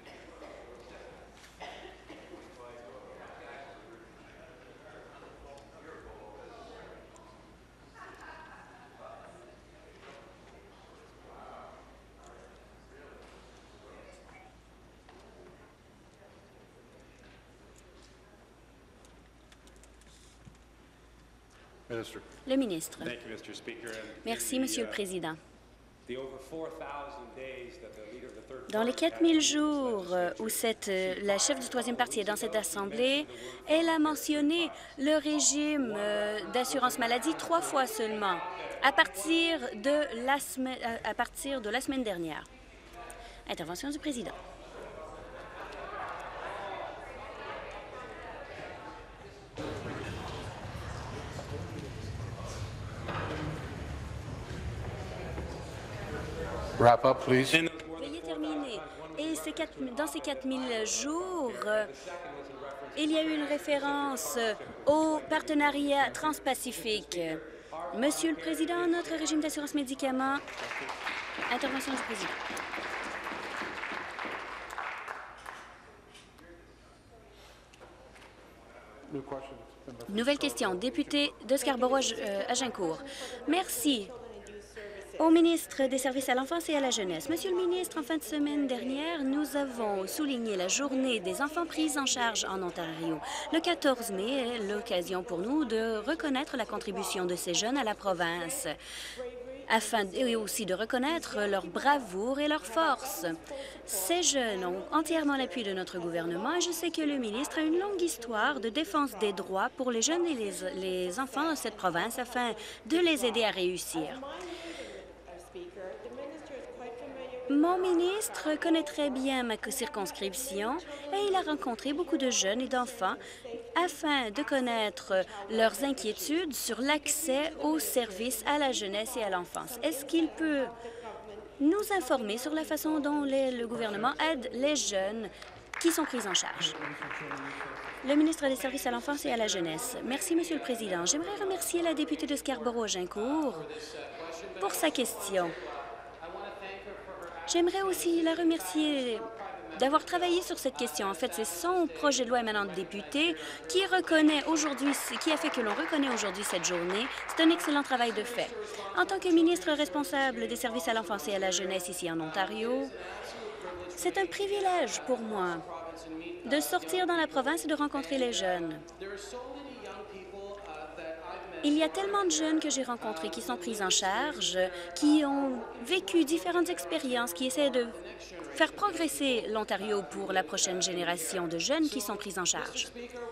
Minister. Le ministre. Thank you, Mister Speaker. And Merci, in the, Monsieur le uh, Président. the over four thousand days that the leader of the third Dans les party quatre mille has been in this jours euh, où cette, euh, la chef du troisième parti est dans cette Assemblée, elle a mentionné le régime euh, d'assurance maladie trois fois seulement, à partir de la, semaine- à- à partir de la semaine dernière. Intervention du président. Wrap up, please. In those more than Veuillez terminer. Et ces quatre- dans ces quatre mille jours, euh, il y a eu une référence euh, au partenariat transpacifique. Monsieur le Président, notre régime d'assurance médicaments. Intervention du président. New question. Nouvelle question. Député de Scarborough-Agincourt. Merci. Au ministre des Services à l'enfance et à la jeunesse. Monsieur le ministre, en fin de semaine dernière, nous avons souligné la journée des enfants pris en charge en Ontario. Le quatorze mai est l'occasion pour nous de reconnaître la contribution de ces jeunes à la province, afin et aussi de reconnaître leur bravoure et leur force. Ces jeunes ont entièrement l'appui de notre gouvernement et je sais que le ministre a une longue histoire de défense des droits pour les jeunes et les, les enfants de cette province afin de les aider à réussir. Mon ministre connaît très bien ma circonscription et il a rencontré beaucoup de jeunes et d'enfants afin de connaître leurs inquiétudes sur l'accès aux services à la jeunesse et à l'enfance. Est-ce qu'il peut nous informer sur la façon dont les- le gouvernement aide les jeunes qui sont pris en charge? Le ministre des Services à l'enfance et à la jeunesse. Merci, Monsieur le Président. J'aimerais remercier la députée de Scarborough-Agincourt pour sa question. J'aimerais aussi la remercier d'avoir travaillé sur cette question. En fait, c'est son projet de loi émanant de député qui reconnaît aujourd'hui, qui a fait que l'on reconnaît aujourd'hui cette journée. C'est un excellent travail de fait. En tant que ministre responsable des services à l'enfance et à la jeunesse ici en Ontario, c'est un privilège pour moi de sortir dans la province et de rencontrer les jeunes. Il y a tellement de jeunes que j'ai rencontrés qui sont pris en charge, qui ont vécu différentes expériences, qui essaient de faire progresser l'Ontario pour la prochaine génération de jeunes qui sont pris en charge.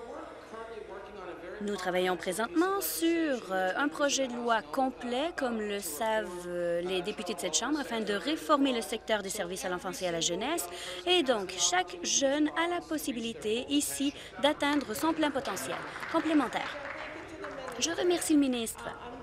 Nous travaillons présentement sur euh, un projet de loi complet, comme le savent euh, les députés de cette Chambre, afin de réformer le secteur des services à l'enfance et à la jeunesse. Et donc, chaque jeune a la possibilité ici d'atteindre son plein potentiel. Complémentaire. Je remercie le ministre.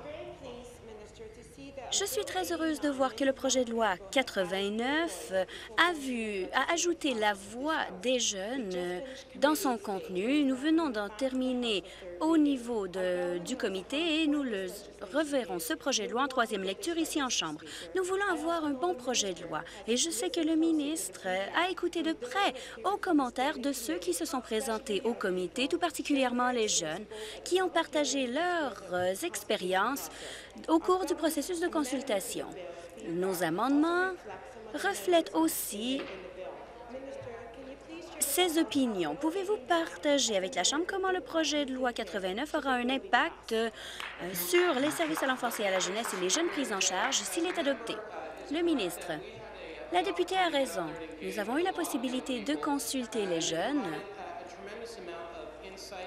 Je suis très heureuse de voir que le projet de loi quatre-vingt-neuf a vu, a ajouté la voix des jeunes dans son contenu. Nous venons d'en terminer au niveau de- du comité et nous le reverrons ce projet de loi en troisième lecture ici en Chambre. Nous voulons avoir un bon projet de loi et je sais que le ministre a écouté de près aux commentaires de ceux qui se sont présentés au comité, tout particulièrement les jeunes, qui ont partagé leurs euh, expériences au cours du processus de consultation. Nos amendements reflètent aussi ces opinions. Pouvez-vous partager avec la Chambre comment le projet de loi quatre-vingt-neuf aura un impact euh, sur les services à l'enfance et à la jeunesse et les jeunes pris en charge s'il est adopté? Le ministre. La députée a raison. Nous avons eu la possibilité de consulter les jeunes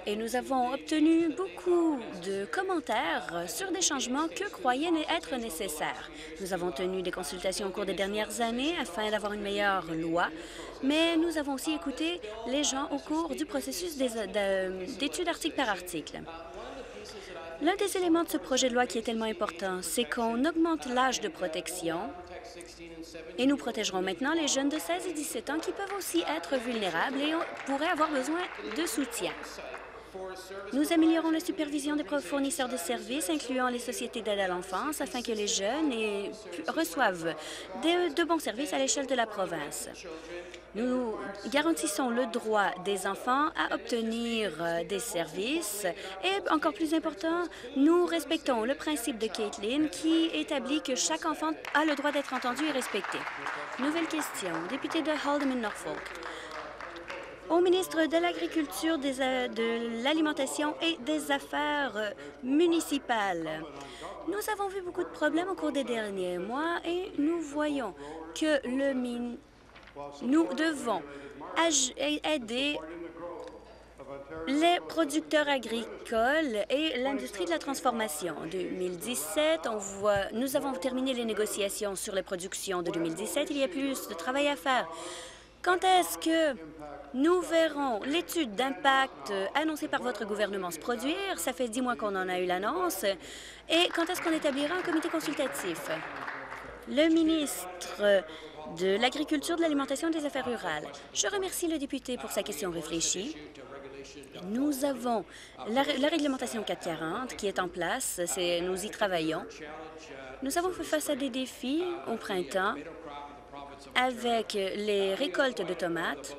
et nous avons obtenu beaucoup de commentaires sur des changements que croyaient être nécessaires. Nous avons tenu des consultations au cours des dernières années afin d'avoir une meilleure loi, mais nous avons aussi écouté les gens au cours du processus d'études article par article. L'un des éléments de ce projet de loi qui est tellement important, c'est qu'on augmente l'âge de protection et nous protégerons maintenant les jeunes de seize et dix-sept ans qui peuvent aussi être vulnérables et pourraient avoir besoin de soutien. Nous améliorons la supervision des fournisseurs de services, incluant les sociétés d'aide à l'enfance, afin que les jeunes aient, reçoivent de, de bons services à l'échelle de la province. Nous garantissons le droit des enfants à obtenir des services et, encore plus important, nous respectons le principe de Caitlin qui établit que chaque enfant a le droit d'être entendu et respecté. Nouvelle question. Député de Haldimand-Norfolk. Au ministre de l'Agriculture, de l'Alimentation et des Affaires municipales. Nous avons vu beaucoup de problèmes au cours des derniers mois et nous voyons que le min... nous devons aider les producteurs agricoles et l'industrie de la transformation. En deux mille dix-sept, on voit, nous avons terminé les négociations sur les productions de deux mille dix-sept. Il y a plus de travail à faire. Quand est-ce que nous verrons l'étude d'impact annoncée par votre gouvernement se produire? Ça fait dix mois qu'on en a eu l'annonce. Et quand est-ce qu'on établira un comité consultatif? Le ministre de l'Agriculture, de l'Alimentation et des Affaires rurales. Je remercie le député pour sa question réfléchie. Nous avons la, la réglementation quatre cent quarante qui est en place. C'est, nous y travaillons. Nous avons fait face à des défis au printemps avec les récoltes de tomates.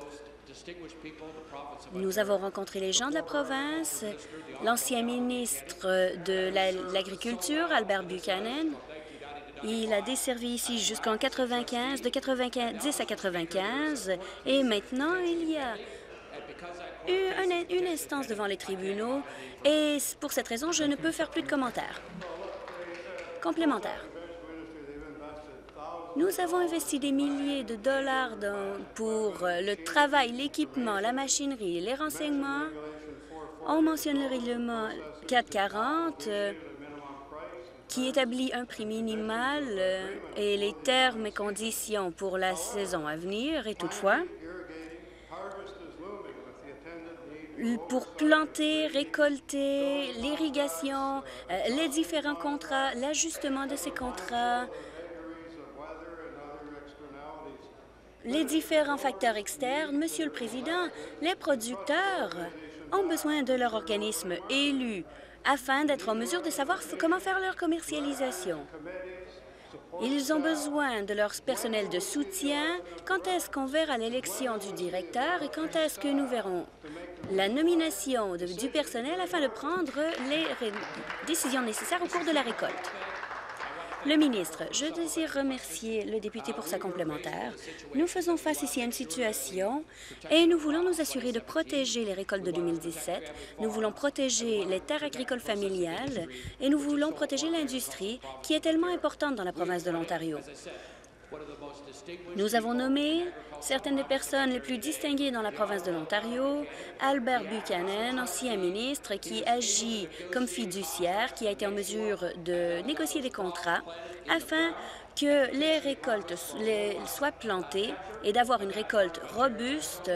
Nous avons rencontré les gens de la province, l'ancien ministre de l'Agriculture, Albert Buchanan. Il a desservi ici jusqu'en quatre-vingt-quinze, de quatre-vingt-dix à quatre-vingt-quinze, et maintenant il y a eu une, une instance devant les tribunaux, et pour cette raison, je ne peux faire plus de commentaires. Complémentaire. Nous avons investi des milliers de dollars dans, pour le travail, l'équipement, la machinerie, les renseignements. On mentionne le règlement quatre cent quarante euh, qui établit un prix minimal euh, et les termes et conditions pour la saison à venir. Et toutefois, pour planter, récolter, l'irrigation, euh, les différents contrats, l'ajustement de ces contrats, les différents facteurs externes, Monsieur le Président, les producteurs ont besoin de leur organisme élu afin d'être en mesure de savoir comment faire leur commercialisation. Ils ont besoin de leur personnel de soutien. Quand est-ce qu'on verra l'élection du directeur et quand est-ce que nous verrons la nomination de, du personnel afin de prendre les décisions nécessaires au cours de la récolte? Le ministre, je désire remercier le député pour sa complémentaire. Nous faisons face ici à une situation et nous voulons nous assurer de protéger les récoltes de deux mille dix-sept. Nous voulons protéger les terres agricoles familiales et nous voulons protéger l'industrie qui est tellement importante dans la province de l'Ontario. Nous avons nommé certaines des personnes les plus distinguées dans la province de l'Ontario. Albert Buchanan, ancien ministre, qui agit comme fiduciaire, qui a été en mesure de négocier des contrats afin que les récoltes les, soient plantées et d'avoir une récolte robuste.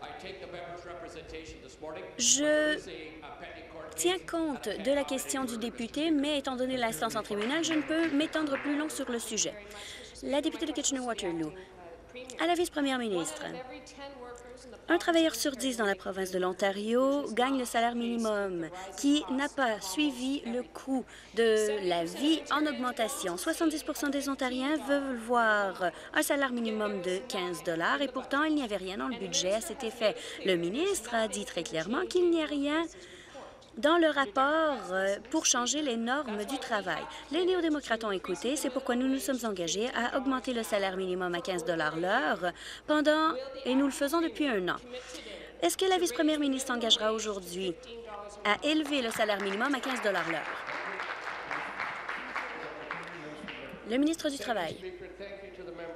Je tiens compte de la question du député, mais étant donné l'instance en tribunal, je ne peux m'étendre plus long sur le sujet. La députée de Kitchener-Waterloo. À la vice-première ministre, un travailleur sur dix dans la province de l'Ontario gagne le salaire minimum qui n'a pas suivi le coût de la vie en augmentation. soixante-dix pour cent des Ontariens veulent voir un salaire minimum de quinze dollars et pourtant, il n'y avait rien dans le budget à cet effet. Le ministre a dit très clairement qu'il n'y a rien dans le rapport pour changer les normes du travail. Les néo-démocrates ont écouté, c'est pourquoi nous nous sommes engagés à augmenter le salaire minimum à quinze dollars l'heure pendant, et nous le faisons depuis un an. Est-ce que la vice-première ministre s'engagera aujourd'hui à élever le salaire minimum à quinze dollars l'heure? Le ministre du Travail.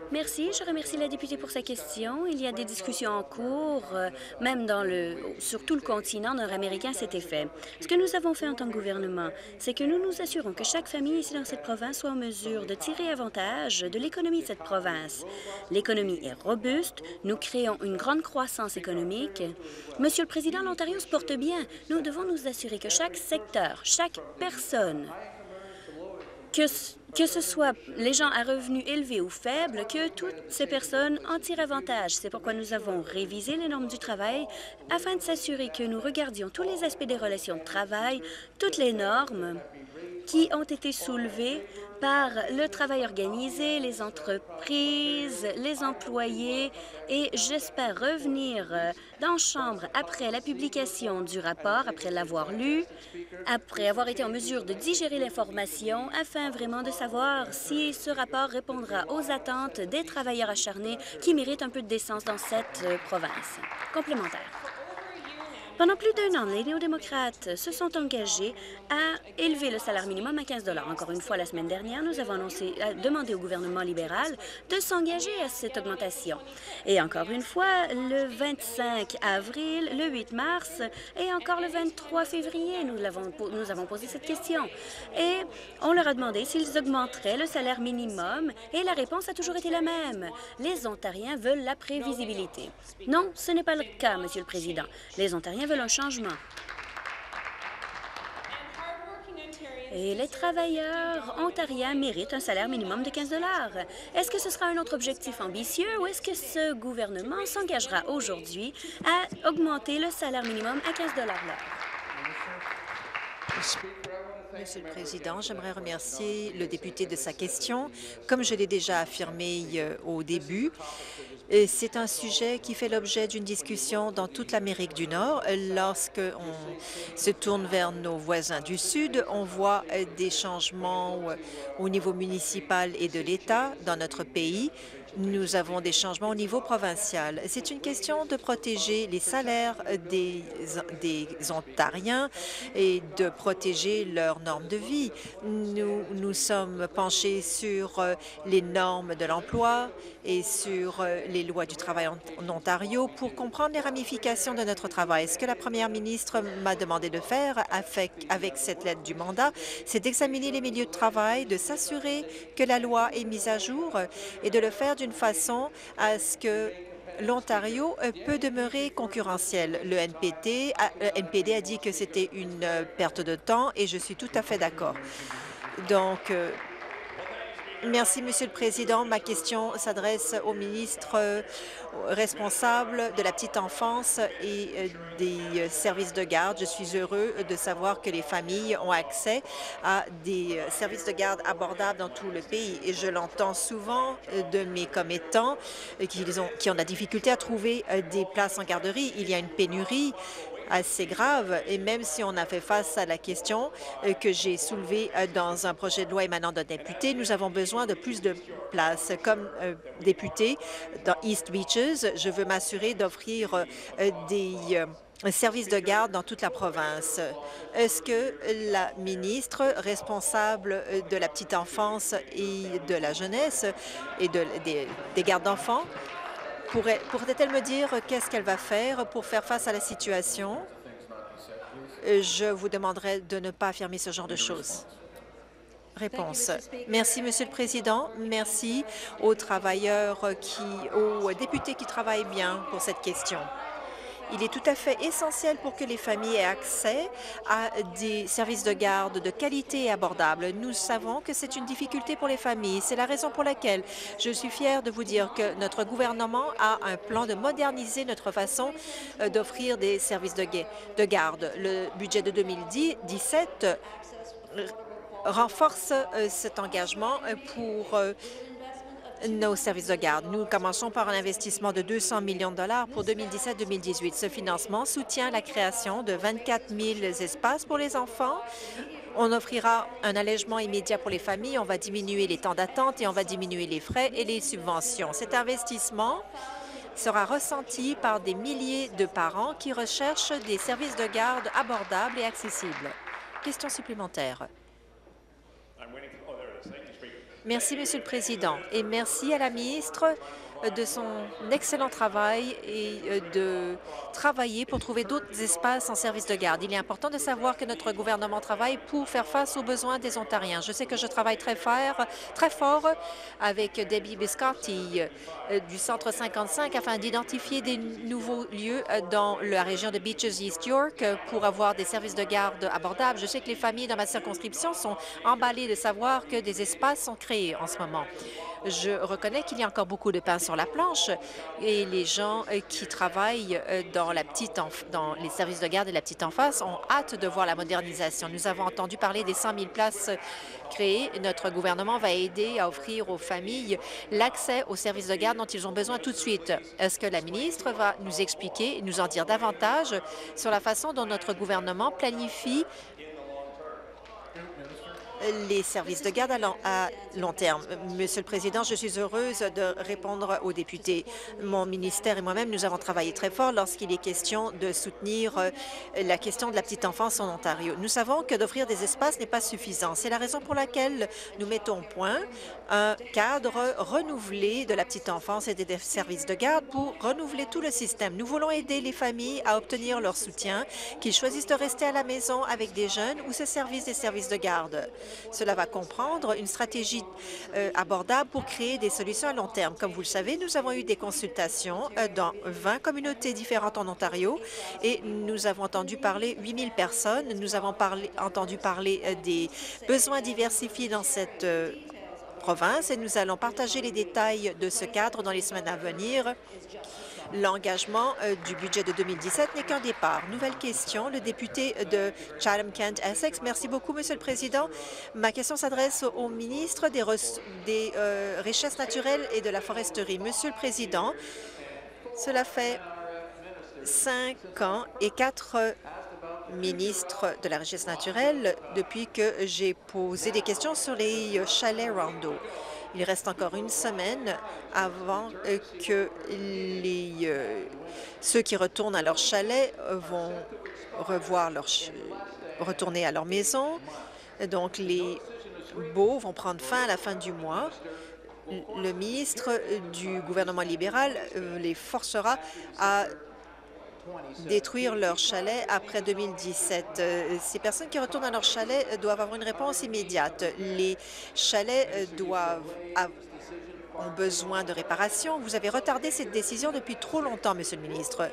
Merci. Je remercie la députée pour sa question. Il y a des discussions en cours, euh, même dans le, sur tout le continent nord-américain, cet effet. Ce que nous avons fait en tant que gouvernement, c'est que nous nous assurons que chaque famille ici dans cette province soit en mesure de tirer avantage de l'économie de cette province. L'économie est robuste. Nous créons une grande croissance économique. Monsieur le Président, l'Ontario se porte bien. Nous devons nous assurer que chaque secteur, chaque personne, que Que ce soit les gens à revenus élevés ou faibles, que toutes ces personnes en tirent avantage. C'est pourquoi nous avons révisé les normes du travail afin de s'assurer que nous regardions tous les aspects des relations de travail, toutes les normes qui ont été soulevées par le travail organisé, les entreprises, les employés, et j'espère revenir dans la Chambre après la publication du rapport, après l'avoir lu, après avoir été en mesure de digérer l'information, afin vraiment de savoir si ce rapport répondra aux attentes des travailleurs acharnés qui méritent un peu de décence dans cette euh, province. Complémentaire. Pendant plus d'un an, les néo-démocrates se sont engagés à élever le salaire minimum à quinze dollars. Encore une fois, la semaine dernière, nous avons annoncé, euh, demandé au gouvernement libéral de s'engager à cette augmentation. Et encore une fois, le vingt-cinq avril, le huit mars et encore le vingt-trois février, nous, l'avons, nous avons posé cette question. Et on leur a demandé s'ils augmenteraient le salaire minimum et la réponse a toujours été la même. Les Ontariens veulent la prévisibilité. Non, ce n'est pas le cas, Monsieur le Président. Les Ontariens veulent un changement. Et les travailleurs ontariens méritent un salaire minimum de quinze dollars. Est-ce que ce sera un autre objectif ambitieux ou est-ce que ce gouvernement s'engagera aujourd'hui à augmenter le salaire minimum à quinze dollars l'heure? Monsieur le Président, j'aimerais remercier le député de sa question. Comme je l'ai déjà affirmé euh, au début, c'est un sujet qui fait l'objet d'une discussion dans toute l'Amérique du Nord. Lorsque on se tourne vers nos voisins du Sud, on voit des changements au niveau municipal et de l'État dans notre pays. Nous avons des changements au niveau provincial. C'est une question de protéger les salaires des, des Ontariens et de protéger leurs normes de vie. Nous nous sommes penchés sur les normes de l'emploi et sur les lois du travail en, en Ontario pour comprendre les ramifications de notre travail. Ce que la première ministre m'a demandé de faire avec, avec cette lettre du mandat, c'est d'examiner les milieux de travail, de s'assurer que la loi est mise à jour et de le faire d'une façon à ce que l'Ontario peut demeurer concurrentiel. Le N P T, le N P D a dit que c'était une perte de temps et je suis tout à fait d'accord. Donc, euh, merci, Monsieur le Président. Ma question s'adresse au ministre euh, responsable de la petite enfance et euh, des services de garde. Je suis heureux de savoir que les familles ont accès à des euh, services de garde abordables dans tout le pays. Et je l'entends souvent euh, de mes commettants euh, qui, ont, qui ont de la difficulté à trouver euh, des places en garderie. Il y a une pénurie assez grave, et même si on a fait face à la question euh, que j'ai soulevée euh, dans un projet de loi émanant d'un député, nous avons besoin de plus de places. Comme euh, député dans East Beaches, je veux m'assurer d'offrir euh, des euh, services de garde dans toute la province. Est-ce que la ministre responsable de la petite enfance et de la jeunesse et de, des, des gardes d'enfants Pourrait, pourrait-elle me dire qu'est-ce qu'elle va faire pour faire face à la situation? Je vous demanderai de ne pas affirmer ce genre de choses. Réponse. Merci, Monsieur le Président. Merci aux travailleurs, qui, aux députés qui travaillent bien pour cette question. Il est tout à fait essentiel pour que les familles aient accès à des services de garde de qualité et abordables. Nous savons que c'est une difficulté pour les familles. C'est la raison pour laquelle je suis fière de vous dire que notre gouvernement a un plan de moderniser notre façon d'offrir des services de, de garde. Le budget de deux mille dix-sept renforce cet engagement pour nos services de garde. Nous commençons par un investissement de deux cents millions de dollars pour deux mille dix-sept deux mille dix-huit. Ce financement soutient la création de vingt-quatre mille espaces pour les enfants. On offrira un allègement immédiat pour les familles, on va diminuer les temps d'attente et on va diminuer les frais et les subventions. Cet investissement sera ressenti par des milliers de parents qui recherchent des services de garde abordables et accessibles. Question supplémentaire. Merci, Monsieur le Président, et merci à la ministre de son excellent travail et de travailler pour trouver d'autres espaces en service de garde. Il est important de savoir que notre gouvernement travaille pour faire face aux besoins des Ontariens. Je sais que je travaille très fort, très fort avec Debbie Biscotti du Centre cinquante-cinq afin d'identifier des nouveaux lieux dans la région de Beaches East York pour avoir des services de garde abordables. Je sais que les familles dans ma circonscription sont emballées de savoir que des espaces sont créés en ce moment. Je reconnais qu'il y a encore beaucoup de pain sur la planche et les gens qui travaillent dans, la petite dans les services de garde de la petite enfance ont hâte de voir la modernisation. Nous avons entendu parler des cent mille places créées. Notre gouvernement va aider à offrir aux familles l'accès aux services de garde dont ils ont besoin tout de suite. Est-ce que la ministre va nous expliquer et nous en dire davantage sur la façon dont notre gouvernement planifie les services de garde à long, à long terme? Monsieur le Président, je suis heureuse de répondre aux députés. Mon ministère et moi-même, nous avons travaillé très fort lorsqu'il est question de soutenir la question de la petite enfance en Ontario. Nous savons que d'offrir des espaces n'est pas suffisant. C'est la raison pour laquelle nous mettons au point un cadre renouvelé de la petite enfance et des services de garde pour renouveler tout le système. Nous voulons aider les familles à obtenir leur soutien, qu'ils choisissent de rester à la maison avec des jeunes ou se servir des services de garde. Cela va comprendre une stratégie euh, abordable pour créer des solutions à long terme. Comme vous le savez, nous avons eu des consultations euh, dans vingt communautés différentes en Ontario et nous avons entendu parler huit mille personnes. Nous avons parlé, entendu parler euh, des besoins diversifiés dans cette euh, province et nous allons partager les détails de ce cadre dans les semaines à venir. L'engagement euh, du budget de deux mille dix-sept n'est qu'un départ. Nouvelle question, le député de Chatham-Kent-Essex. Merci beaucoup, Monsieur le Président. Ma question s'adresse au ministre des, des euh, Richesses naturelles et de la foresterie. Monsieur le Président, cela fait cinq ans et quatre ministres de la Richesse naturelle depuis que j'ai posé des questions sur les chalets Rondo. Il reste encore une semaine avant que les, euh, ceux qui retournent à leur chalet vont revoir leur ch retourner à leur maison. Donc, les baux vont prendre fin à la fin du mois. Le ministre du gouvernement libéral euh, les forcera à détruire leur chalet après deux mille dix-sept. Ces personnes qui retournent à leur chalet doivent avoir une réponse immédiate. Les chalets doivent ont besoin de réparation. Vous avez retardé cette décision depuis trop longtemps, Monsieur le ministre.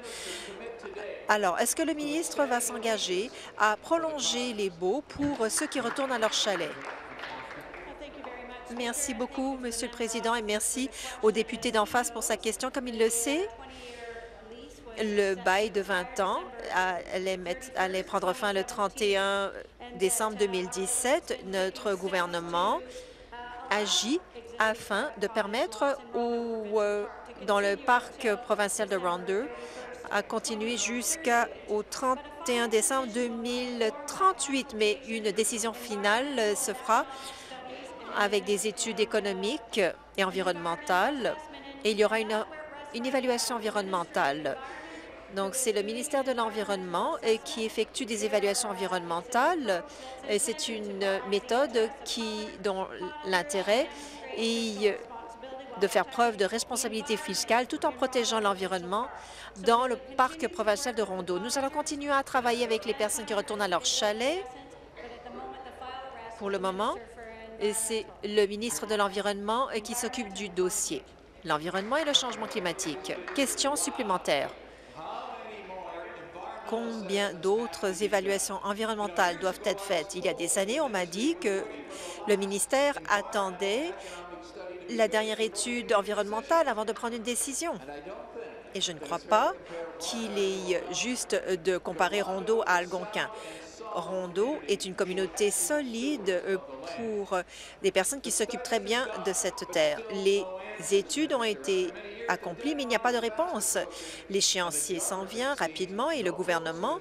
Alors, est-ce que le ministre va s'engager à prolonger les baux pour ceux qui retournent à leur chalet? Merci beaucoup, Monsieur le Président, et merci au député d'en face pour sa question. Comme il le sait, le bail de vingt ans allait, mettre, allait prendre fin le trente et un décembre deux mille dix-sept. Notre gouvernement agit afin de permettre au, euh, dans le parc provincial de Rondeau à continuer jusqu'au trente et un décembre deux mille trente-huit, mais une décision finale se fera avec des études économiques et environnementales, et il y aura une, une évaluation environnementale. Donc, c'est le ministère de l'Environnement qui effectue des évaluations environnementales. C'est une méthode qui, dont l'intérêt est de faire preuve de responsabilité fiscale tout en protégeant l'environnement dans le parc provincial de Rondeau. Nous allons continuer à travailler avec les personnes qui retournent à leur chalet. Pour le moment, c'est le ministre de l'Environnement qui s'occupe du dossier. L'environnement et le changement climatique. Question supplémentaire. Combien d'autres évaluations environnementales doivent être faites? Il y a des années, on m'a dit que le ministère attendait la dernière étude environnementale avant de prendre une décision. Et je ne crois pas qu'il est juste de comparer Rondeau à Algonquin. Rondeau est une communauté solide pour des personnes qui s'occupent très bien de cette terre. Les études ont été accomplies, mais il n'y a pas de réponse. L'échéancier s'en vient rapidement et le gouvernement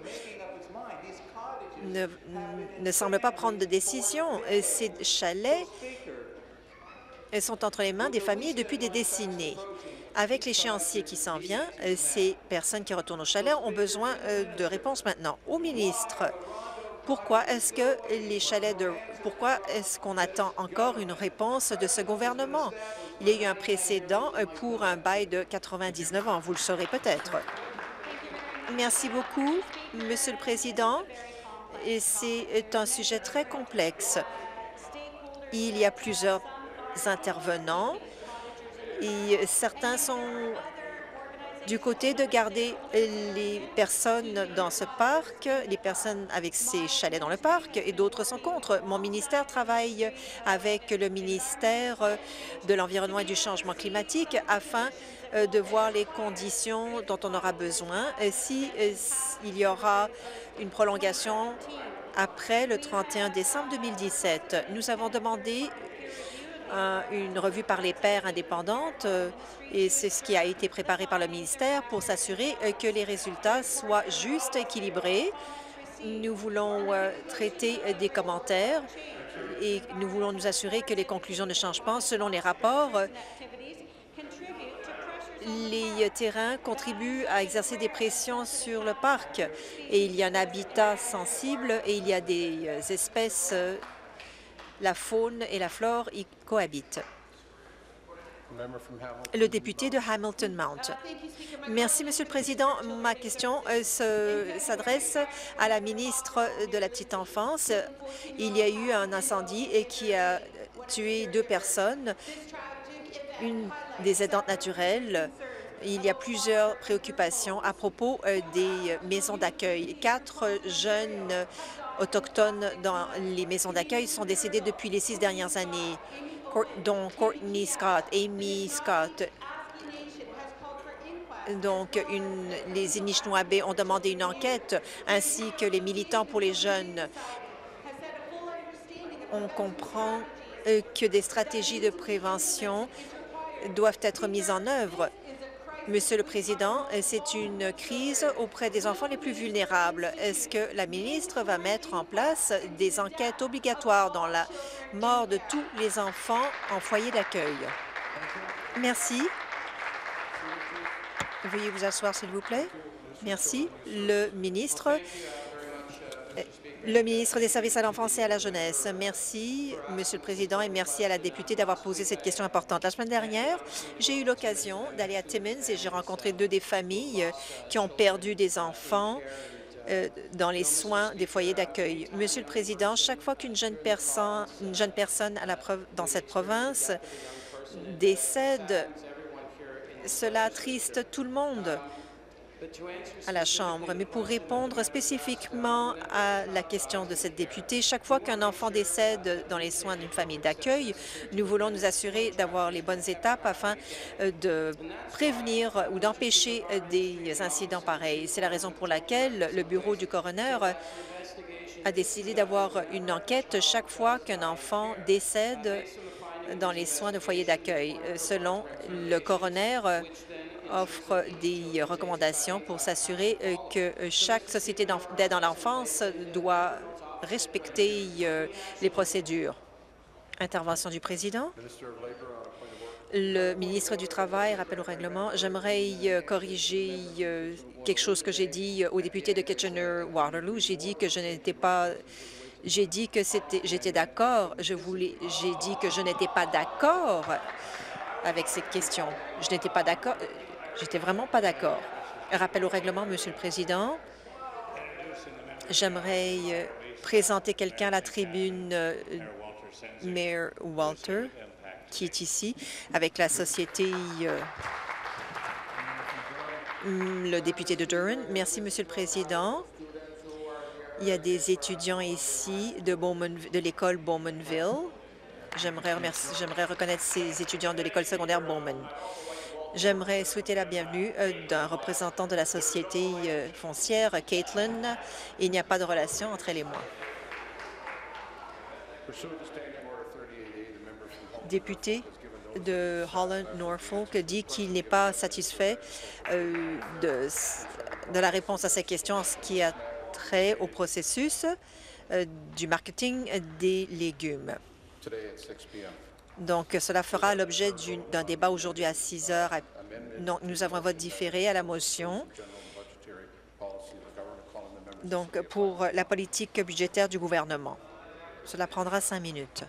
ne, ne semble pas prendre de décision. Ces chalets sont entre les mains des familles depuis des décennies. Avec l'échéancier qui s'en vient, ces personnes qui retournent au chalet ont besoin de réponses maintenant. Au ministre, Pourquoi est-ce que les chalets de... Pourquoi est-ce qu'on attend encore une réponse de ce gouvernement? Il y a eu un précédent pour un bail de quatre-vingt-dix-neuf ans, vous le saurez peut-être. Merci beaucoup, Monsieur le Président. Et c'est un sujet très complexe. Il y a plusieurs intervenants et certains sont du côté de garder les personnes dans ce parc, les personnes avec ces chalets dans le parc, et d'autres sont contre. Mon ministère travaille avec le ministère de l'Environnement et du Changement climatique afin de voir les conditions dont on aura besoin si, il y aura une prolongation après le trente et un décembre deux mille dix-sept. Nous avons demandé euh, une revue par les pairs indépendantes euh, et c'est ce qui a été préparé par le ministère pour s'assurer euh, que les résultats soient justes, équilibrés. Nous voulons euh, traiter euh, des commentaires et nous voulons nous assurer que les conclusions ne changent pas. Selon les rapports, euh, les terrains contribuent à exercer des pressions sur le parc et il y a un habitat sensible et il y a des espèces, la faune et la flore y cohabitent. Le député de Hamilton Mount. Merci, Monsieur le Président. Ma question euh, s'adresse à la ministre de la Petite Enfance. Il y a eu un incendie et qui a tué deux personnes. Une des aidantes naturelles. Il y a plusieurs préoccupations à propos euh, des maisons d'accueil. Quatre jeunes autochtones dans les maisons d'accueil sont décédés depuis les six dernières années, dont Courtney Scott, Amy Scott. Donc, une, les Anishinaabe ont demandé une enquête, ainsi que les militants pour les jeunes. On comprend euh, que des stratégies de prévention doivent être mises en œuvre. Monsieur le Président, c'est une crise auprès des enfants les plus vulnérables. Est-ce que la ministre va mettre en place des enquêtes obligatoires dans la mort de tous les enfants en foyer d'accueil? Merci. Veuillez vous asseoir, s'il vous plaît. Merci. Le ministre... Le ministre des Services à l'enfance et à la jeunesse. Merci, Monsieur le Président, et merci à la députée d'avoir posé cette question importante. La semaine dernière, j'ai eu l'occasion d'aller à Timmins et j'ai rencontré deux des familles qui ont perdu des enfants euh, dans les soins des foyers d'accueil. Monsieur le Président, chaque fois qu'une jeune personne, une jeune personne à la dans cette province décède, cela attriste tout le monde à la Chambre. Mais pour répondre spécifiquement à la question de cette députée, chaque fois qu'un enfant décède dans les soins d'une famille d'accueil, nous voulons nous assurer d'avoir les bonnes étapes afin de prévenir ou d'empêcher des incidents pareils. C'est la raison pour laquelle le bureau du coroner a décidé d'avoir une enquête chaque fois qu'un enfant décède dans les soins de foyer d'accueil. Selon le coroner, offre des recommandations pour s'assurer que chaque société d'aide à l'enfance doit respecter les procédures. Intervention du président. Le ministre du Travail rappelle au règlement. J'aimerais corriger quelque chose que j'ai dit au député de Kitchener-Waterloo. J'ai dit que je n'étais pas... J'ai dit que c'était, j'étais d'accord. Je voulais, j'ai dit que je n'étais pas d'accord avec cette question. Je n'étais pas d'accord. J'étais vraiment pas d'accord. Rappel au règlement, Monsieur le Président. J'aimerais présenter quelqu'un à la tribune, Mayor Walter, qui est ici, avec la société, euh, le député de Durham. Merci, Monsieur le Président. Il y a des étudiants ici de, de l'école Bowmanville. J'aimerais j'aimerais reconnaître ces étudiants de l'école secondaire Bowman. J'aimerais souhaiter la bienvenue euh, d'un représentant de la société euh, foncière, Caitlin. Il n'y a pas de relation entre elle et moi. Député de Holland-Norfolk dit qu'il n'est pas satisfait euh, de, de la réponse à ces questions en ce qui a trait au processus euh, du marketing des légumes. Donc, cela fera l'objet d'un débat aujourd'hui à six heures. Donc, nous avons un vote différé à la motion donc pour la politique budgétaire du gouvernement. Cela prendra cinq minutes.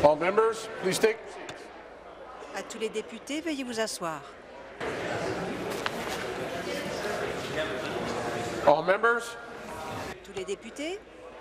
All members, please take. À tous les députés, veuillez vous asseoir. All members, Tous les députés,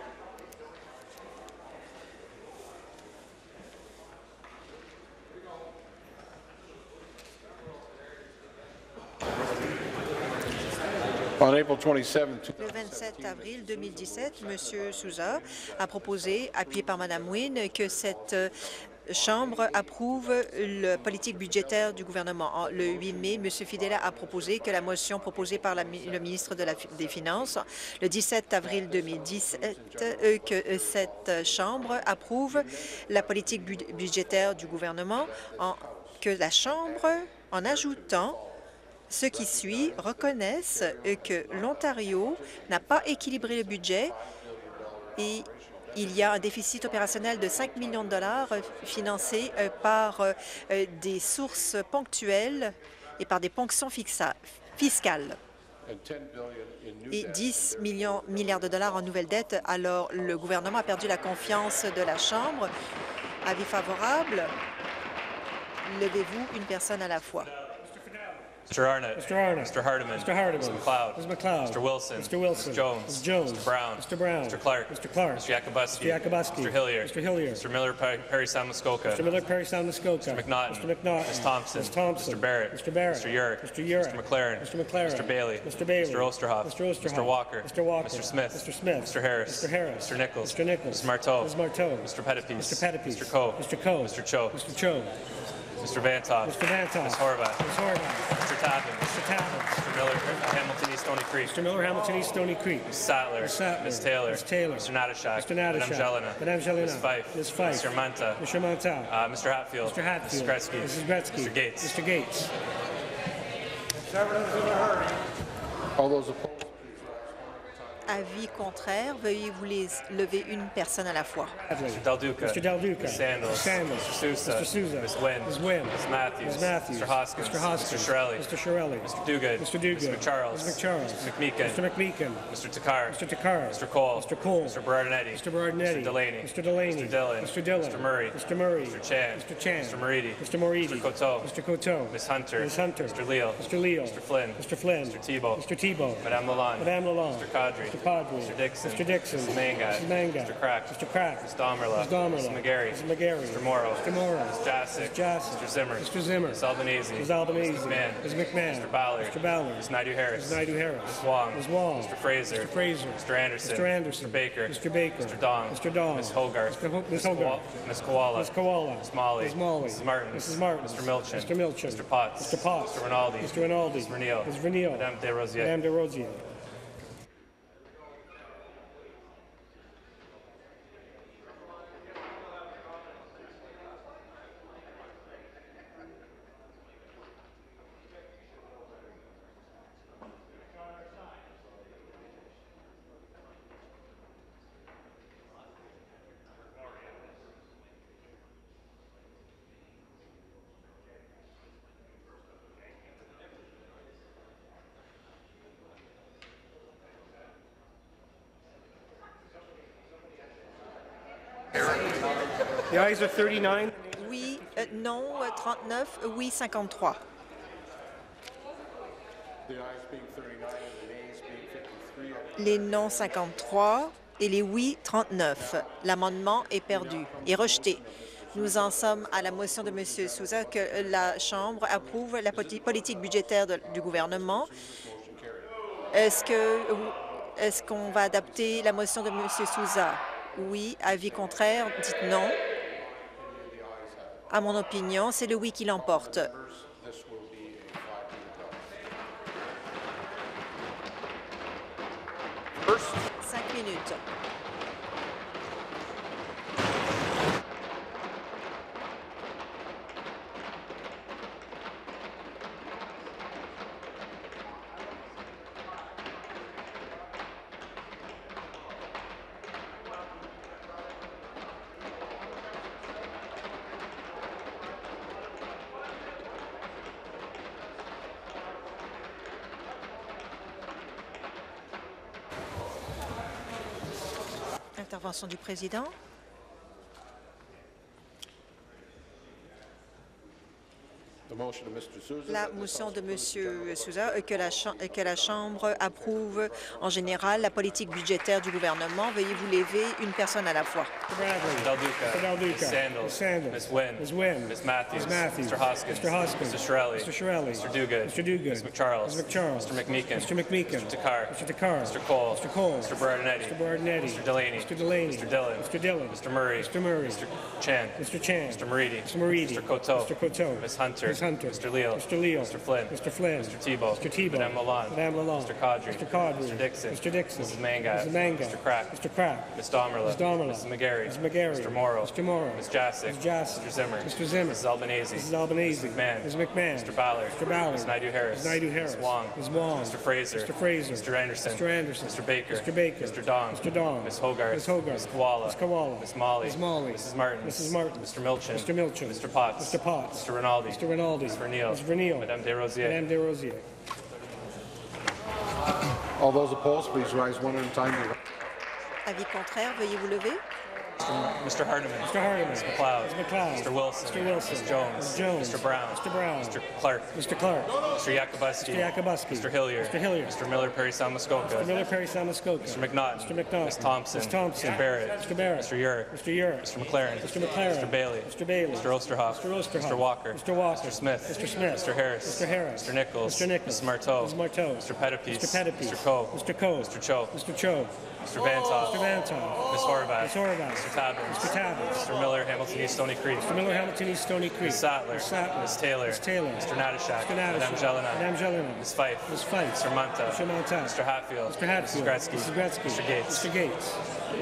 on April twenty-seventh, le vingt-sept avril deux mille dix-sept, M. Souza a proposé, appuyé par Mme Wynne, que cette euh, Chambre approuve la politique budgétaire du gouvernement. Le huit mai, M. Fidela a proposé que la motion proposée par la, le ministre de la, des Finances le dix-sept avril deux mille dix-sept, euh, que euh, cette Chambre approuve la politique bu budgétaire du gouvernement, en, que la Chambre, en ajoutant ce qui suit, reconnaissent que l'Ontario n'a pas équilibré le budget et il y a un déficit opérationnel de cinq millions de dollars financé par des sources ponctuelles et par des ponctions fiscales et dix milliards de dollars en nouvelles dettes. Alors, le gouvernement a perdu la confiance de la Chambre. Avis favorable. Levez-vous une personne à la fois. Mister Arnott. Mister Arnott. Mister Hardeman. Mister Hardeman. Mister McLeod. Mister McLeod. Mister Wilson. Mister Wilson. Mister Jones. Mister Jones. Mister Brown. Mister Brown. Mister Clark. Mister Clark. Mister Yakubuski. Mister Yakubuski. Mister Hillier. Mister Hillier. Mister Miller Perry Sound Muskoka. Mister Miller Perry Sound Muskoka. Mister McNaughton. Mister McNaughton. Miz Thompson. Miz Thompson. Mister Barrett. Mister Barrett. Mister Yurek. Mister Yurek. Mister McLaren. Mister McLaren. Mister Bailey. Mister Bailey. Mister Osterhoff. Mister Osterhoff. Mister Walker. Mister Walker. Mister Smith. Mister Smith. Mister Harris. Mister Harris. Mister Nichols. Mister Nichols. Mister Marteau. Miz Marteau. Mister Pettipies. Mister Pettipies. Mister Coe. Mister Coe. Mister Cho. Mister Cho. Mister Vantoff. Mister Vantoff. Miz Horvath. Miz Horvath. Mister Tappan. Mister Tappan. Mister Miller Hamilton East Stony Creek. Mister Miller Hamilton East Stony Creek. Miz Sattler. Miz Sattler. Miz Taylor. Miz Taylor. Mister Natashak. Mister Natashak. Madame Jelena. Madame Jelena. Miz Fife. Miz Fife. Mister Manta. Mister Manta. Uh, Mister Hatfield. Mister Hatfield. Missus Gretzky. Missus Gretzky. Mister Gates. Mister Gates. all those opposed. Avis contraire, veuillez vous les lever une personne à la fois. Mister Del Duca. Mister Del Duca. Miz Sandals. Mister Sandals. Mister Sousa. Mister Sousa. Miz Wynn. Miz Wynn. Miz Matthews. Miz Matthews. Mister Hoskins. Mister Hoskins. Mister Shirelli. Mister Shirelli. Mister Duguid. Mister Duguid. Mister McCharles. Mister McCharles. Mister McMeekin. Mister McMeekin. Mister Takar. Mister Takar. Mister Cole. Mister Cole. Mister Berardinetti. Mister Berardinetti. Mister Delaney. Mister Delaney. Mister Dillon. Mister Dillon. Mister Murray. Mister Murray. Mister Chan. Mister Chan. Mister Moridi. Mister Moridi. Mister Coteau. Mister Coteau. Miz Hunter. Miz Hunter. Mister Leal. Mister Leal. Mister Flynn. Mister Flynn. Mister Tebow. Mister Tebow. Madame Lalonde. Madame Lalonde. Mister Cadre. Mister Cadre. Mister Dixon. Mister Dixon. Miz Mangat. Miz Mangat. Mister Crack. Mister Crack. Miz Domerla. Miz Domerla. Miz McGarry. Miz McGarry. Mister Morrow. Mister Morrow. Miz Jasic. Miz Jasic. Mister Zimmer. Mister Zimmer. Miz Albanese. Miz Albanese. Miz McMahon. Miz McMahon. Mister Ballard. Mister Ballard. Miz Naidu Harris. Miz Naidu Harris. Miz Wong. Miz Wong. Mister Fraser. Mister Fraser. Mister Anderson. Mister Anderson. Mister Baker. Mister Baker. Mister Dong. Mister Dong. Miz Hogarth. Mister Ho- Miz Miz Hogarth. Koala- Miz Koala. Miz Koala. Miz Molly. Miz Molly. Missus Martins. Missus Martins. Mister Milchin. Mister Milchin. Mister Potts. Mister Potts. Mister Rinaldi. Mister Rinaldi. Miz Vernile. Miz Vernile. Madame Desrosiers. Madame Desrosiers. The ayes are thirty-nine. Oui, euh, non, euh, trente-neuf, euh, oui, cinquante-trois. The ayes being thirty-nine and the nays being fifty-three. Les non cinquante-trois et les oui trente-neuf. L'amendement est perdu et rejeté. Nous en sommes à la motion de M. Souza que la Chambre approuve la poli- politique budgétaire de- du gouvernement. Est-ce que est-ce qu'on va adapter la motion de M. Souza? Oui. Avis contraire, dites non. À mon opinion, c'est le oui qui l'emporte. Cinq minutes. Intervention du président. La motion de M. Souza euh, que la, Cham- euh, que la Chambre approuve en général la politique budgétaire du gouvernement. Veuillez-vous lever une personne à la fois. Mister Del Duca. Del Duca. Miz Sandals. Miz Sandals. Miz Wynne. Miz Wynne. Miz Matthews. Miz Matthews. Mister Hoskins. Mister Hoskins. Mister Shirelli. Mister Shirelli. Mister Duguid. Mister Duguid. Miz McCharles. Miz McCharles. Mister McMeekin. Mister McMeekin. Mister Takar. Mister Takar. Mister Cole. Mister Cole. Mister Berardinetti. Mister Berardinetti. Mister Delaney. Mister Delaney. Mister Dillon. Mister Dillon. Mister Murray. Mister Murray. Mister Chan. Mister Chan. Mister Moridi. Mister Moridi. Mister Coteau. Mister Coteau. Miz Hunter. Miz Hunter. Mister Leal. Mister Leal. Mister Flynn. Mister Flynn. Mister Tebow. Mister Tebow. Madame Lalonde. Madame Lalonde. Mister Caudry. Mister Caudry. Mister Dixon. Mister Dixon. Missus Mangat. Missus Mangat. Mister Crack. Mister Crack. Miz Domerla. Miz Domerla. Missus McGarry. Miz McGarry. Mister Morrow. Mister Morrow. Miz Jasic. Miz Jasic. Mister Zimmer. Mister Zimmer. Missus Albanese. Missus Albanese. Miz McMahon. Miz McMahon. Mister Ballard. Mister Ballard. Miz Naidu-Harris. Miz Naidu-Harris. Miz Wong. Miz Wong. Mister Fraser. Mister Fraser. Mister Anderson. Mister Anderson. Mister Baker. Mister Baker. Mister Dong. Mister Dong. Miz Hogarth. Miz Hogarth. Miz Koala. Miz Koala. Miz Molly. Miz Molly. Missus Martin. Missus Martin. Mister Milchin. Mister Milchin. Mister Potts. Mister Potts. Mister Rinaldi. Mister Rinaldi. Miz Verneal. Miz Verneal. Madame Desrosiers. Madame Desrosiers. All those opposed, please rise one at a time. Avis contraire, veuillez vous lever. Mister Hardiman. Mister Hardiman. Miz McLeod. Miz McLeod. Mister Wilson. Mister Wilson. Miz Jones. Miz Jones. Mister Brown. Mister Brown. Mister Clark. Mister Clark. Mister Yakubuski. Mister Yakubuski. Mister Hillier. Mister Hillier. Mister Miller Perry Sound Muskoka. Mister Miller Perry Sound Muskoka. Mister McNaughton. Mister McNaughton. Miz Thompson. Miz Thompson. Mister Barrett. Mister Barrett. Mister Urick. Mister Urick. Mister McLaren. Mister McLaren. Mister Bailey. Mister Bailey. Mister Osterhoff. Mister Osterhoff. Mister Walker. Mister Walker. Mister Smith. Mister Smith. Mister Harris. Mister Harris. Mister Nichols. Mister Nichols. Missus Marteau. Missus Marteau. Mister Pettipies. Mister Pettipies. Mister Coe. Mister Coe. Mister Cho. Mister Cho. Mister Vantoff. Mister Vantoff. Miz Horvath. Miz Horvath. Mister Tabbins. Mister Tabbins. Mister Miller, Hamilton East Stony Creek. Mister Miller, Hamilton East Stony Creek. Miz Sattler. Miz Sattler. Miz Taylor. Miz Taylor. Mister Natashak. Mister Natashak. Madame Jelena. Madame Jelena. Miz Fife. Miz Fife. Mister Manta. Mister Manta. Mister Hatfield. Mister Hatfield. Missus Gretzky. Mister Gretzky. Mister Gates. Mister Gates.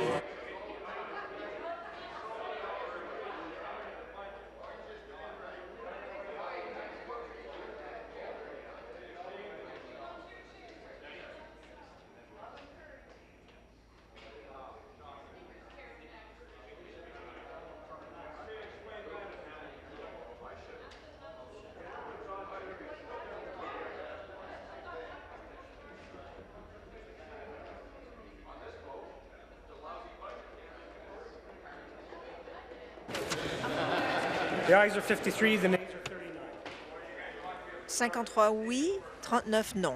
The ayes are fifty-three, the nays are thirty-nine. cinquante-trois oui, trente-neuf non.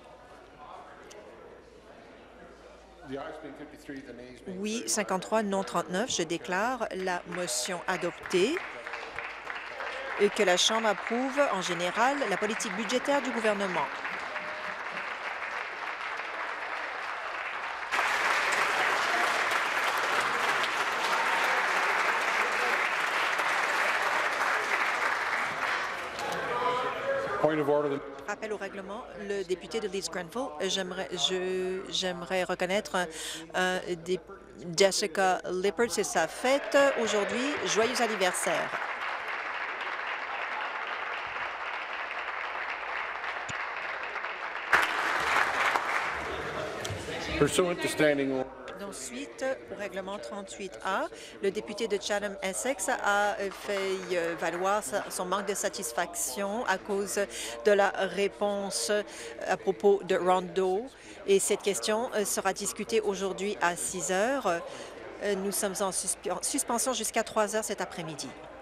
The ayes being fifty-three, the nays being Oui, cinquante-trois, non, trente-neuf. Je déclare la motion adoptée et que la Chambre approuve en général la politique budgétaire du gouvernement. Point of order. Rappel au règlement, le député de Leeds Grenville, j'aimerais je j'aimerais reconnaître un, un des Jessica Lippert, c'est sa fête aujourd'hui. Joyeux anniversaire. Pursuant to standing order. Ensuite, au règlement trente-huit A, le député de Chatham-Essex a fait valoir son manque de satisfaction à cause de la réponse à propos de Rondo. Et cette question sera discutée aujourd'hui à six heures. Nous sommes en suspension jusqu'à trois heures cet après-midi.